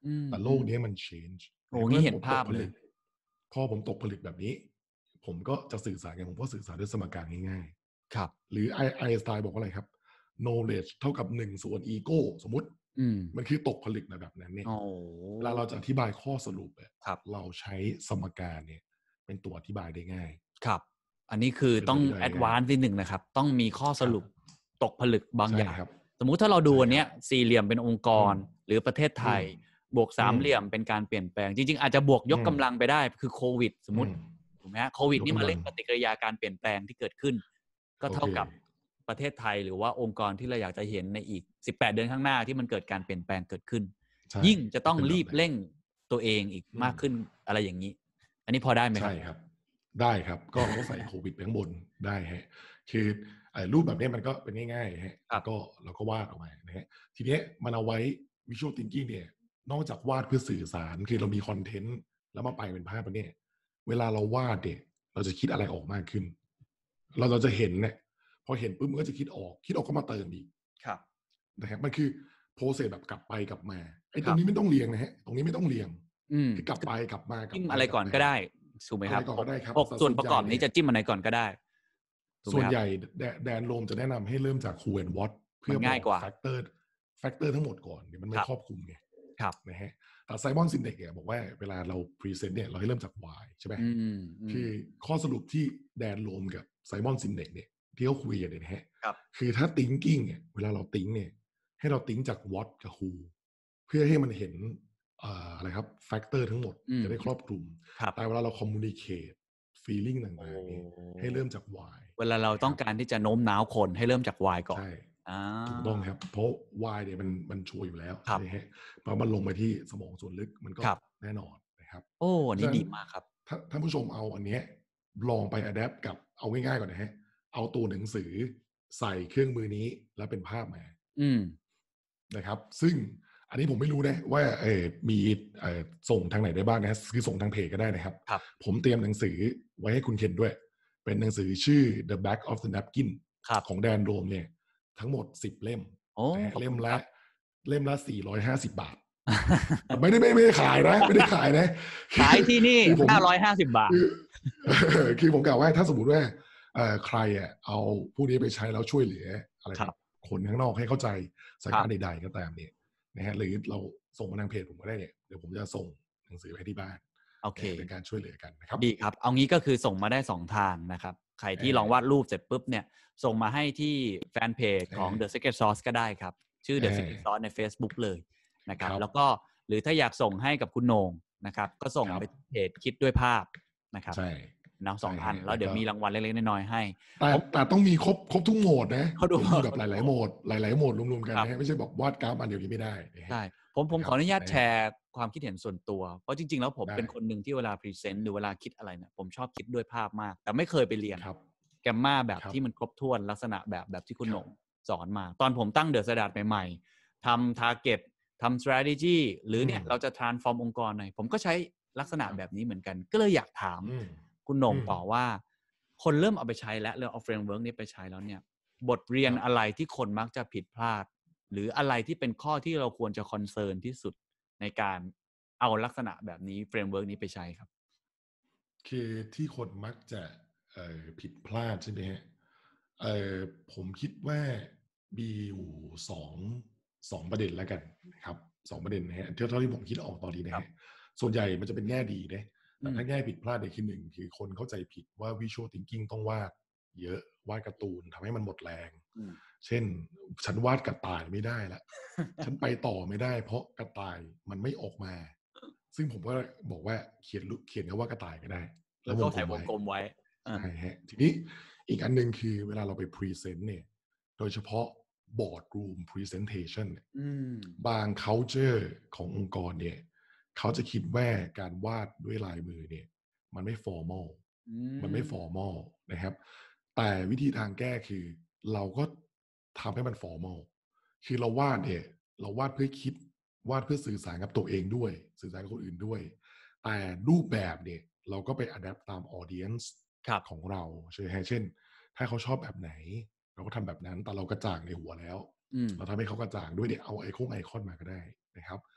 แต่โลกนี้มัน change โอ้งี้เห็นภาพเลยพอผมตกผลึกแบบนี้ผมก็จะสื่อสารกันผมก็สื่อสารด้วยสมการง่ายๆครับหรือไอน์สไตน์บอกว่าอะไรครับ knowledge เท่ากับ1 ส่วน ego สมมติมันคือตกผลึกแบบนั้นเนี่ยเวลาเราจะอธิบายข้อสรุปเราใช้สมการเนี่ยเป็นตัวอธิบายได้ง่ายครับอันนี้คือต้องแอดวานซ์นิดหนึ่งนะครับต้องมีข้อสรุปตกผลึกบางอย่างสมมุติถ้าเราดูอันเนี้ยสี่เหลี่ยมเป็นองค์กรหรือประเทศไทยบวกสามเหลี่ยมเป็นการเปลี่ยนแปลงจริงๆอาจจะบวกยกกำลังไปได้คือโควิดสมมติถูกไหมฮะโควิดนี่มาเร่งปฏิกิริยาการเปลี่ยนแปลงที่เกิดขึ้นก็เท่ากับประเทศไทยหรือว่าองค์กรที่เราอยากจะเห็นในอีก18เดือนข้างหน้าที่มันเกิดการเปลี่ยนแปลงเกิดขึ้นยิ่งจะต้องรีบเร่งตัวเองอีกมากขึ้นอะไรอย่างนี้อันนี้พอได้ไหมครับใช่ครับได้ครับก็เราก็ใส่โควิดไปข้างบนได้ฮะคือรูปแบบนี้มันก็เป็นง่ายๆฮะก็เราก็วาดออกมานะฮะทีนี้มันเอาไว้ visual thinking เนี่ยนอกจากวาดเพื่อสื่อสารคือเรามีคอนเทนต์แล้วมาไปเป็นภาพเนี่ยเวลาเราวาดเนี่ยเราจะคิดอะไรออกมากขึ้นเราจะเห็นเนี่ยพอเห็นปุ๊บมันก็จะคิดออกก็มาเติมอีกนะครับมันคือโปรเซสแบบกลับไปกลับมาไอ้ตรงนี้ไม่ต้องเรียงนะฮะตรงนี้ไม่ต้องเรียงคือกลับไปกลับมาจิ้มอะไรก่อนก็ได้ถูกไหมครับ6ส่วนประกอบนี้จะจิ้มอะไรก่อนก็ได้ส่วนใหญ่แดนโรมจะแนะนำให้เริ่มจาก who and what เพื่อง่ายกว่าแฟกเตอร์ทั้งหมดก่อนเดี๋ยวมันไม่ครอบคลุมไงนะฮะแต่ไซมอนซินเด็กเนี่ยบอกว่าเวลาเราพรีเซนต์เนี่ยเราให้เริ่มจาก why ใช่ไหมคือข้อสรุปที่แดนโรมกับไซมอนซินเด็กเนี่ยที่เขาคุยกันเนี่ยนะฮะคือถ้า thinking เนี่ยเวลาเรา think เนี่ยให้เรา think จาก what กับ who เพื่อให้มันเห็นอะไรครับแฟกเตอร์ทั้งหมดจะได้ครอบคลุมแต่เวลาเรา communicate feeling ต่างๆเนี่ยให้เริ่มจาก why เวลาเราต้องการที่จะโน้มน้าวคนให้เริ่มจาก why ก่อนใช่ถูกต้องครับเพราะ why เนี่ยมันชัวร์อยู่แล้วใช่ไหมพอมันลงไปที่สมองส่วนลึกมันก็แน่นอนนะครับโอ้อันนี้ดีมากครับถ้าท่านผู้ชมเอาอันนี้ลองไป adapt กับเอาง่ายๆก่อนนะฮะเอาตัวหนังสือใส่เครื่องมือนี้แล้วเป็นภาพมานะครับซึ่งอันนี้ผมไม่รู้นะว่ามีส่งทางไหนได้บ้างนะคือส่งทางเพจก็ได้นะครับผมเตรียมหนังสือไว้ให้คุณเคนด้วยเป็นหนังสือชื่อ The Back of the Napkin ของแดนโรมเนี่ยทั้งหมด10เล่มเล่มละ450 บาทไม่ได้ขายนะไม่ได้ขายนะขายที่นี่550 บาทคือผมกล่าวว่าถ้าสมมติว่าใครเอาผู้นี้ไปใช้แล้วช่วยเหลืออะไรคนข้างนอกให้เข้าใจสถานการณ์ใดๆก็ตามเนี่ยนะฮะหรือเราส่งมาทางเพจผมก็ได้เนี่ยเดี๋ยวผมจะส่งหนังสือไปที่บ้านโอเคเป็นการช่วยเหลือกันนะครับดีครับเอางี้ก็คือส่งมาได้2ทางนะครับใครที่ลองวาดรูปเสร็จปุ๊บเนี่ยส่งมาให้ที่แฟนเพจของ The Secret Sauce ก็ได้ครับชื่อ The Secret Sauce ใน Facebook เลยนะครับแล้วก็หรือถ้าอยากส่งให้กับคุณโหน่งนะครับก็ส่งไปเพจคิดด้วยภาพนะครับนะ2 อันแล้วเดี๋ยวมีรางวัลเล็กๆน้อยๆให้แต่ต้องมีครบทุกโหมดนะเขาดูแบบหลายๆโหมดหลายๆโหมดรวมๆกันนะไม่ใช่บอกวาดกราฟอันเดียวนี้ไม่ได้ใช่ผมขออนุญาตแชร์ความคิดเห็นส่วนตัวเพราะจริงๆแล้วผมเป็นคนหนึ่งที่เวลาพรีเซนต์หรือเวลาคิดอะไรเนี่ยผมชอบคิดด้วยภาพมากแต่ไม่เคยไปเรียนแกมมาแบบที่มันครบถ้วนลักษณะแบบที่คุณหนงสอนมาตอนผมตั้งเดอะสแตนดาร์ดใหม่ๆทำ target ทำ strategy หรือเนี่ยเราจะ transform องค์กรหน่อยผมก็ใช้ลักษณะแบบนี้เหมือนกันก็เลยอยากถามคุณหนงต่อว่าคนเริ่มเอาไปใช้แล้วเอา framework นี้ไปใช้แล้วเนี่ยบทเรียนอะไรที่คนมักจะผิดพลาดหรืออะไรที่เป็นข้อที่เราควรจะคอนเซิร์นที่สุดในการเอาลักษณะแบบนี้เฟรมเวิร์กนี้ไปใช้ครับคือที่คนมักจะผิดพลาดใช่ไหมฮะผมคิดว่ามีอยู่สองประเด็นแล้วกันนะครับ2ประเด็นนะฮะเท่าที่ผมคิดออกตอนนี้นะฮะส่วนใหญ่มันจะเป็นแง่ดีนะแต่ถ้าแง่ผิดพลาดเนี่ยคือ1คือคนเข้าใจผิดว่า visual thinking ต้องวาดเยอะวาดการ์ตูนทำให้มันหมดแรงเช่นฉันวาดกระต่ายไม่ได้ละ ฉันไปต่อไม่ได้เพราะกระต่ายมันไม่ออกมาซึ่งผมก็บอกว่าเขียนคำว่ากระต่ายก็ได้แล้วก็ใส่วงกลมไว้ใช่ฮะทีนี้อีกอันนึงคือเวลาเราไปพรีเซนต์เนี่ยโดยเฉพาะ boardroom presentation บาง culture ขององค์กรเนี่ยเขาจะคิดว่าการวาดด้วยลายมือเนี่ยมันไม่ formal นะครับแต่วิธีทางแก้คือเราก็ทำให้มัน formal คือเราวาดเนี่ยเราวาดเพื่อคิดวาดเพื่อสื่อสารกับตัวเองด้วยสื่อสารกับคนอื่นด้วยแต่รูปแบบเนี่ยเราก็ไป adapt ตาม audience ของเราใช่ไหมเช่นถ้าเขาชอบแบบไหนเราก็ทำแบบนั้นแต่เรากระจ่างในหัวแล้วเราทำให้เขากระจ่างด้วยเนี่ยเอาไอคอนมาก็ได้นะครับ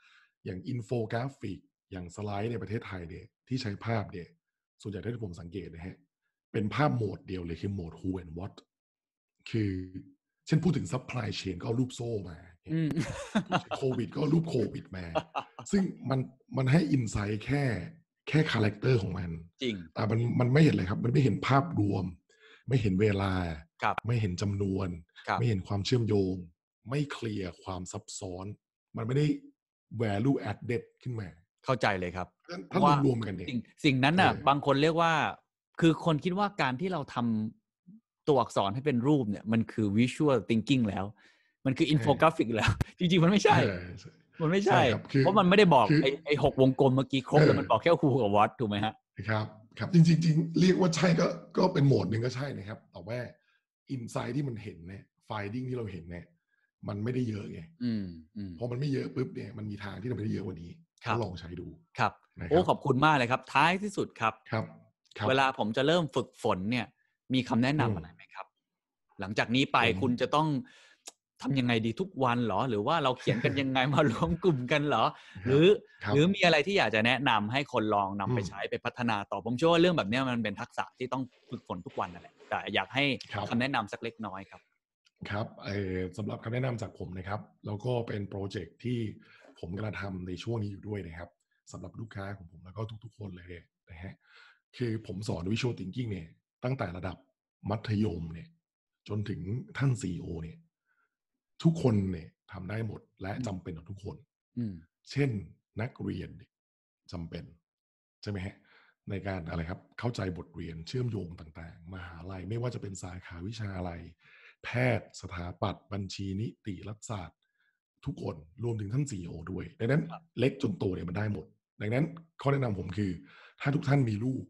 อย่างอินโฟกราฟิกอย่างสไลด์ในประเทศไทยเนี่ยที่ใช้ภาพเนี่ยส่วนใหญ่ที่ผมสังเกตนะฮะเป็นภาพโหมดเดียวเลยคือโหมด who and what คือเช่นพูดถึง supply chain ก็เอารูปโซ่มาพูดถึงโควิดก็เอารูปโควิดมาซึ่งมันให้อินไซต์แค่คาแรคเตอร์ของมันจริงแต่มันไม่เห็นเลยครับมันไม่เห็นภาพรวมไม่เห็นเวลาไม่เห็นจำนวนไม่เห็นความเชื่อมโยงไม่เคลียร์ความซับซ้อนมันไม่ได้ value added ขึ้นมาเข้าใจเลยครับถ้ารวมกันเนี่ยสิ่งนั้นน่ะบางคนเรียกว่าคือคนคิดว่าการที่เราทำตัวอักษรให้เป็นรูปเนี่ยมันคือ visual thinking แล้วมันคือ infographic แล้วจริงๆมันไม่ใช่มันไม่ใช่เพราะมันไม่ได้บอกไอ้6 วงกลมเมื่อกี้ครบแล้วมันบอกแค่ who กับ what ถูกไหมฮะครับจริงๆเรียกว่าใช่ก็เป็นโหมดหนึ่งก็ใช่นะครับแต่ว่า insight ที่มันเห็นเนี่ย finding ที่เราเห็นเนี่ยมันไม่ได้เยอะไงพอมันไม่เยอะปุ๊บเนี่ยมันมีทางที่จะไม่ได้เยอะกว่านี้ก็ลองใช้ดูครับโอ้ขอบคุณมากเลยครับท้ายที่สุดครับเวลาผมจะเริ่มฝึกฝนเนี่ยมีคำแนะนำอะไรไหมครับหลังจากนี้ไปคุณจะต้องทำยังไงดีทุกวันเหรอหรือว่าเราเขียนกันยังไงมารวมกลุ่มกันเหรอหรือมีอะไรที่อยากจะแนะนำให้คนลองนำไปใช้ไปพัฒนาต่อผมเชื่อว่าเรื่องแบบนี้มันเป็นทักษะที่ต้องฝึกฝนทุกวันนั่นแหละแต่อยากให้คำแนะนำสักเล็กน้อยครับครับสำหรับคำแนะนำจากผมนะครับแล้วก็เป็นโปรเจกต์ที่ผมกำลังทำในช่วงนี้อยู่ด้วยนะครับสำหรับลูกค้าของผมแล้วก็ทุกๆคนเลยนะฮะคือผมสอน Visual Thinking เนี่ยตั้งแต่ระดับมัธยมเนี่ยจนถึงท่าน CEO เนี่ยทุกคนเนี่ยทำได้หมดและจำเป็นต่อทุกคนเช่นนักเรียนจำเป็นใช่ไหมฮะในการอะไรครับเข้าใจบทเรียนเชื่อมโยงต่างๆมหาลัยไม่ว่าจะเป็นสาขาวิชาอะไรแพทย์สถาปัตย์บัญชีนิติรัฐศาสตร์ทุกคนรวมถึงท่าน CEO ด้วยดังนั้นเล็กจนโตเนี่ยมันได้หมดดังนั้นข้อแนะนำผมคือถ้าทุกท่านมีลูก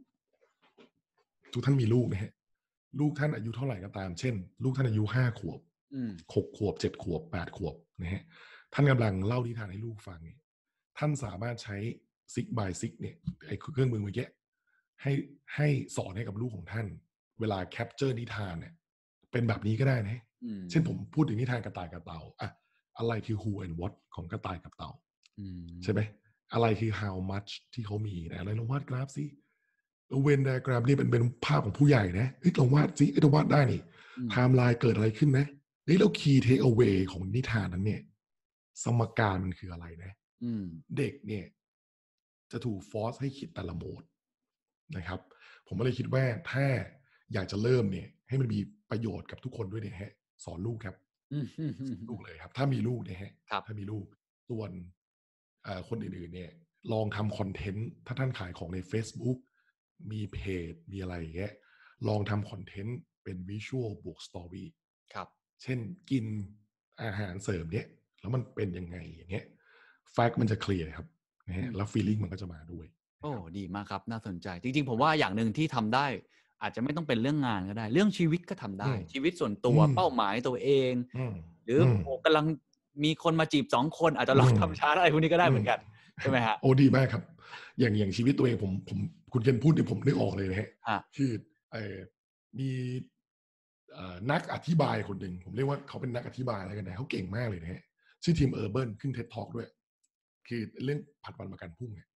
นะฮะลูกท่านอายุเท่าไหร่ก็ตามเช่นลูกท่านอายุ5 ขวบ6 ขวบ7 ขวบ8 ขวบนะฮะท่านกำลังเล่านิทานให้ลูกฟังเนี่ยท่านสามารถใช้ Six by Six เนี่ยไอ้เครื่องมือเมื่อกี้ให้สอนให้กับลูกของท่านเวลาแคปเจอร์นิทานเนี่ยเป็นแบบนี้ก็ได้นะเช่นผมพูดถึงนิทานกระต่ายกับเต่าอะอะไรคือ who and what ของกระต่ายกับเต่าใช่ไหมอะไรคือ how much ที่เขามีนะอะไรลองวาดกราฟสิเวนไดอะแกรมนี่เป็นภาพของผู้ใหญ่นะลองวาดสิเราวาดได้นี่ไทม์ไลน์เกิดอะไรขึ้นนะแล้วคีย์เทคเอาเวของนิทานนั้นเนี่ยสมการมันคืออะไรนะเด็กเนี่ยจะถูกฟอร์สให้คิดแต่ละโหมดนะครับผมก็เลยคิดว่าถ้าอยากจะเริ่มเนี่ยให้มันมีประโยชน์กับทุกคนด้วยเนี่ยฮะสอนลูกครับลูกเลยครับถ้ามีลูกเนี่ยฮะถ้ามีลูกส่วนคนอื่นๆเนี่ยลองทำคอนเทนต์ถ้าท่านขายของใน Facebook มีเพจมีอะไรอย่างเงี้ยลองทำคอนเทนต์เป็นวิชวลบวกสตอรี่ครับเช่นกินอาหารเสริมเนี่ยแล้วมันเป็นยังไงอย่างเงี้ยแฟกต์มันจะเคลียร์ครับนะฮะแล้วฟีลลิ่งมันก็จะมาด้วยโอ้ดีมากครับน่าสนใจจริงๆผมว่าอย่างหนึ่งที่ทำได้อาจจะไม่ต้องเป็นเรื่องงานก็ได้เรื่องชีวิตก็ทำได้ชีวิตส่วนตัวเป้าหมายตัวเองหรือโกำลังมีคนมาจีบ2 คนอาจจะลองทำชาร์ตอะไรพวกนี้ก็ได้เหมือนกันใช่ไหมฮะโอ้ดีมากครับอย่างชีวิตตัวเองผมคุณเคนพูดเนี่ยผมนึกออกเลยนะฮะคือมีนักอธิบายคนหนึ่งผมเรียกว่าเขาเป็นนักอธิบายอะไรกันนะเขาเก่งมากเลยนะฮะชื่อทีมเบิร์นขึ้นเท็ดทอล์กด้วยคือเรื่องผัดวันประกันพรุ่งเนี่ย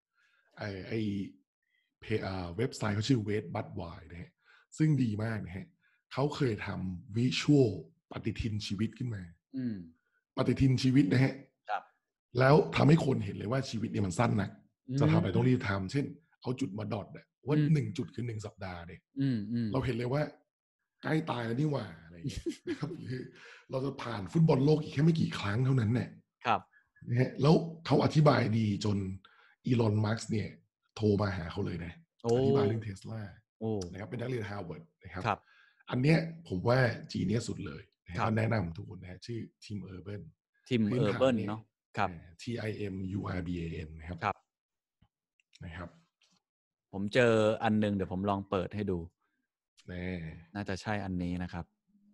เว็บไซต์เขาชื่อเวทบัตไวนะฮะซึ่งดีมากนะฮะเขาเคยทำวิชวลปฏิทินชีวิตขึ้นมาปฏิทินชีวิตนะฮะแล้วทำให้คนเห็นเลยว่าชีวิตเนี่ยมันสั้นนะจะทำอะไรต้องรีบทำเช่นเอาจุดมาดอทว่า1 จุดคือ1 สัปดาห์เนี่ยเราเห็นเลยว่าใกล้ตายแล้วนี่หว่าอะไรอย่างเงี้ยนะครับคือเราจะผ่านฟุตบอลโลกอีกแค่ไม่กี่ครั้งเท่านั้นเนี่ยนะฮะแล้วเขาอธิบายดีจนอีลอนมัสก์เนี่ยโทรมาหาเขาเลยนะอธิบายเรื่องเทสลานะครับเป็นนักเรียนฮาร์วาร์ดนะครับอันเนี้ยผมว่าจีเนียสสุดเลยนะครับแนะนำทุกคนนะชื่อทีมเออร์เบิร์นเนาะครับ TIMURBAN นะครับนะครับผมเจออันนึงเดี๋ยวผมลองเปิดให้ดูน่าจะใช่อันนี้นะครับ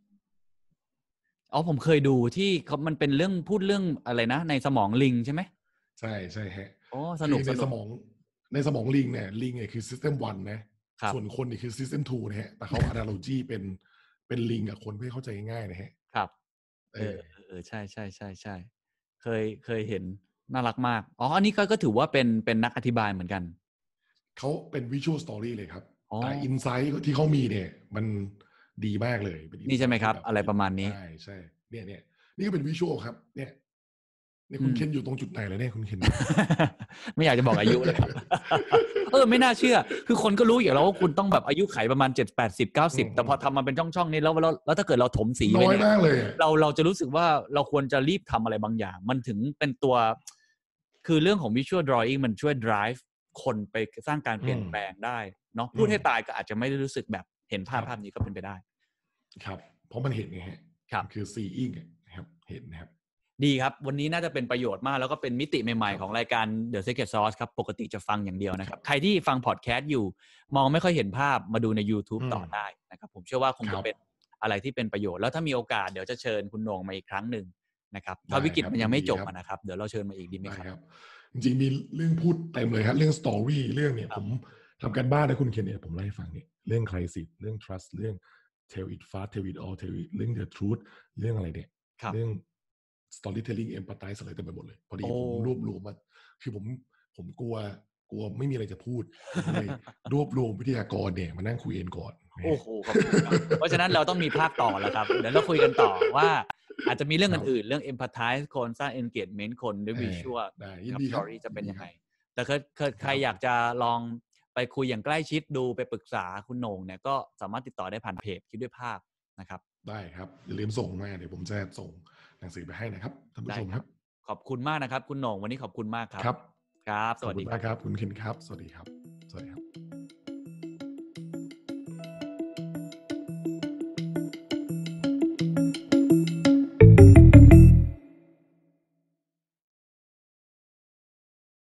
ผมเคยดูที่มันเป็นเรื่องพูดเรื่องอะไรนะในสมองลิงใช่ไหมใช่ฮะสนุกในสมองลิงเนี่ยคือ System 1นะส่วนคนนี่คือ System 2นะฮะแต่เขา analogy เป็นลิงกับคนเพื่อเข้าใจง่ายๆนะฮะครับใช่เคยเห็นน่ารักมากอ๋ออันนี้ก็ถือว่าเป็นนักอธิบายเหมือนกันเขาเป็นวิชวลสตอรี่เลยครับอ๋อแต่อินไซต์ที่เขามีเนี่ยมันดีมากเลยเป็นนี่ใช่ไหมครับ insight อะไรประมาณนี้ใช่เนี่ยนี่ก็เป็นวิชวลครับเนี่ยคุณเคนอยู่ตรงจุดไหนแล้วเนี่ยคุณเคนไม่อยากจะบอกอายุเลยครับ ไม่น่าเชื่อ คือคนก็รู้อยู่แล้วว่าคุณต้องแบบอายุไขประมาณ70 80 90แต่พอทำมาเป็นช่องๆนี้แล้วถ้าเกิดเราถมสีน้อยมากเลยเราจะรู้สึกว่าเราควรจะรีบทำอะไรบางอย่างมันถึงเป็นตัวคือเรื่องของ visual drawing มันช่วย drive คนไปสร้างการเปลี่ยนแปลงได้เนาะพูดให้ตายก็อาจจะไม่ได้รู้สึกแบบเห็นภาพนี้ก็เป็นไปได้ครับเพราะมันเห็นไงฮะคือ seeing นะครับเห็นนะครับดีครับวันนี้น่าจะเป็นประโยชน์มากแล้วก็เป็นมิติใหม่ๆของรายการ The Secret Sauce ครับปกติจะฟังอย่างเดียวนะครับใครที่ฟังพอดแคสต์อยู่มองไม่ค่อยเห็นภาพมาดูใน YouTube ต่อได้นะครับผมเชื่อว่าคงจะเป็นอะไรที่เป็นประโยชน์แล้วถ้ามีโอกาสเดี๋ยวจะเชิญคุณโหน่งมาอีกครั้งหนึ่งนะครับถ้าวิกฤตมันยังไม่จบนะครับเดี๋ยวเราเชิญมาอีกดีไหมครับจริงๆมีเรื่องพูดเต็มเลยครับเรื่อง story เรื่องเนี่ยผมทำกันบ้านนะคุณเคนเนี่ยผมเล่าให้ฟังเนี่ยเรื่อง crisis เรื่อง trust เรื่อง tell it fast tell it all tell it เรื่อง the truth เรื่องอะไรเนี่ยเรื่อง storytelling empathize อะไรเต็มไปหมดเลยพอดีผมรวบรวมมาคือผมกลัวไม่มีอะไรจะพูดเลยรวบรวมวิทยากรเนี่ยมานั่งคุยเองก่อนโอ้โหครับเพราะฉะนั้นเราต้องมีภาคต่อแล้วครับเดี๋ยวเราคุยกันต่อว่าอาจจะมีเรื่องอื่นๆเรื่อง empathize คนสร้าง engagement คนด้วย visual กับ story จะเป็นยังไงแต่ใครอยากจะลองไปคุยอย่างใกล้ชิดดูไปปรึกษาคุณโหน่งเนี่ยก็สามารถติดต่อได้ผ่านเพจคิดด้วยภาพนะครับได้ครับอย่าลืมส่งมาเดี๋ยวผมจะส่งหนังสือไปให้นะครับท่านผู้ชมครับขอบคุณมากนะครับคุณโหน่งวันนี้ขอบคุณมากครับครับสวัสดีครับขอบคุณมากครับคุณเคนครับสวัสดีครับ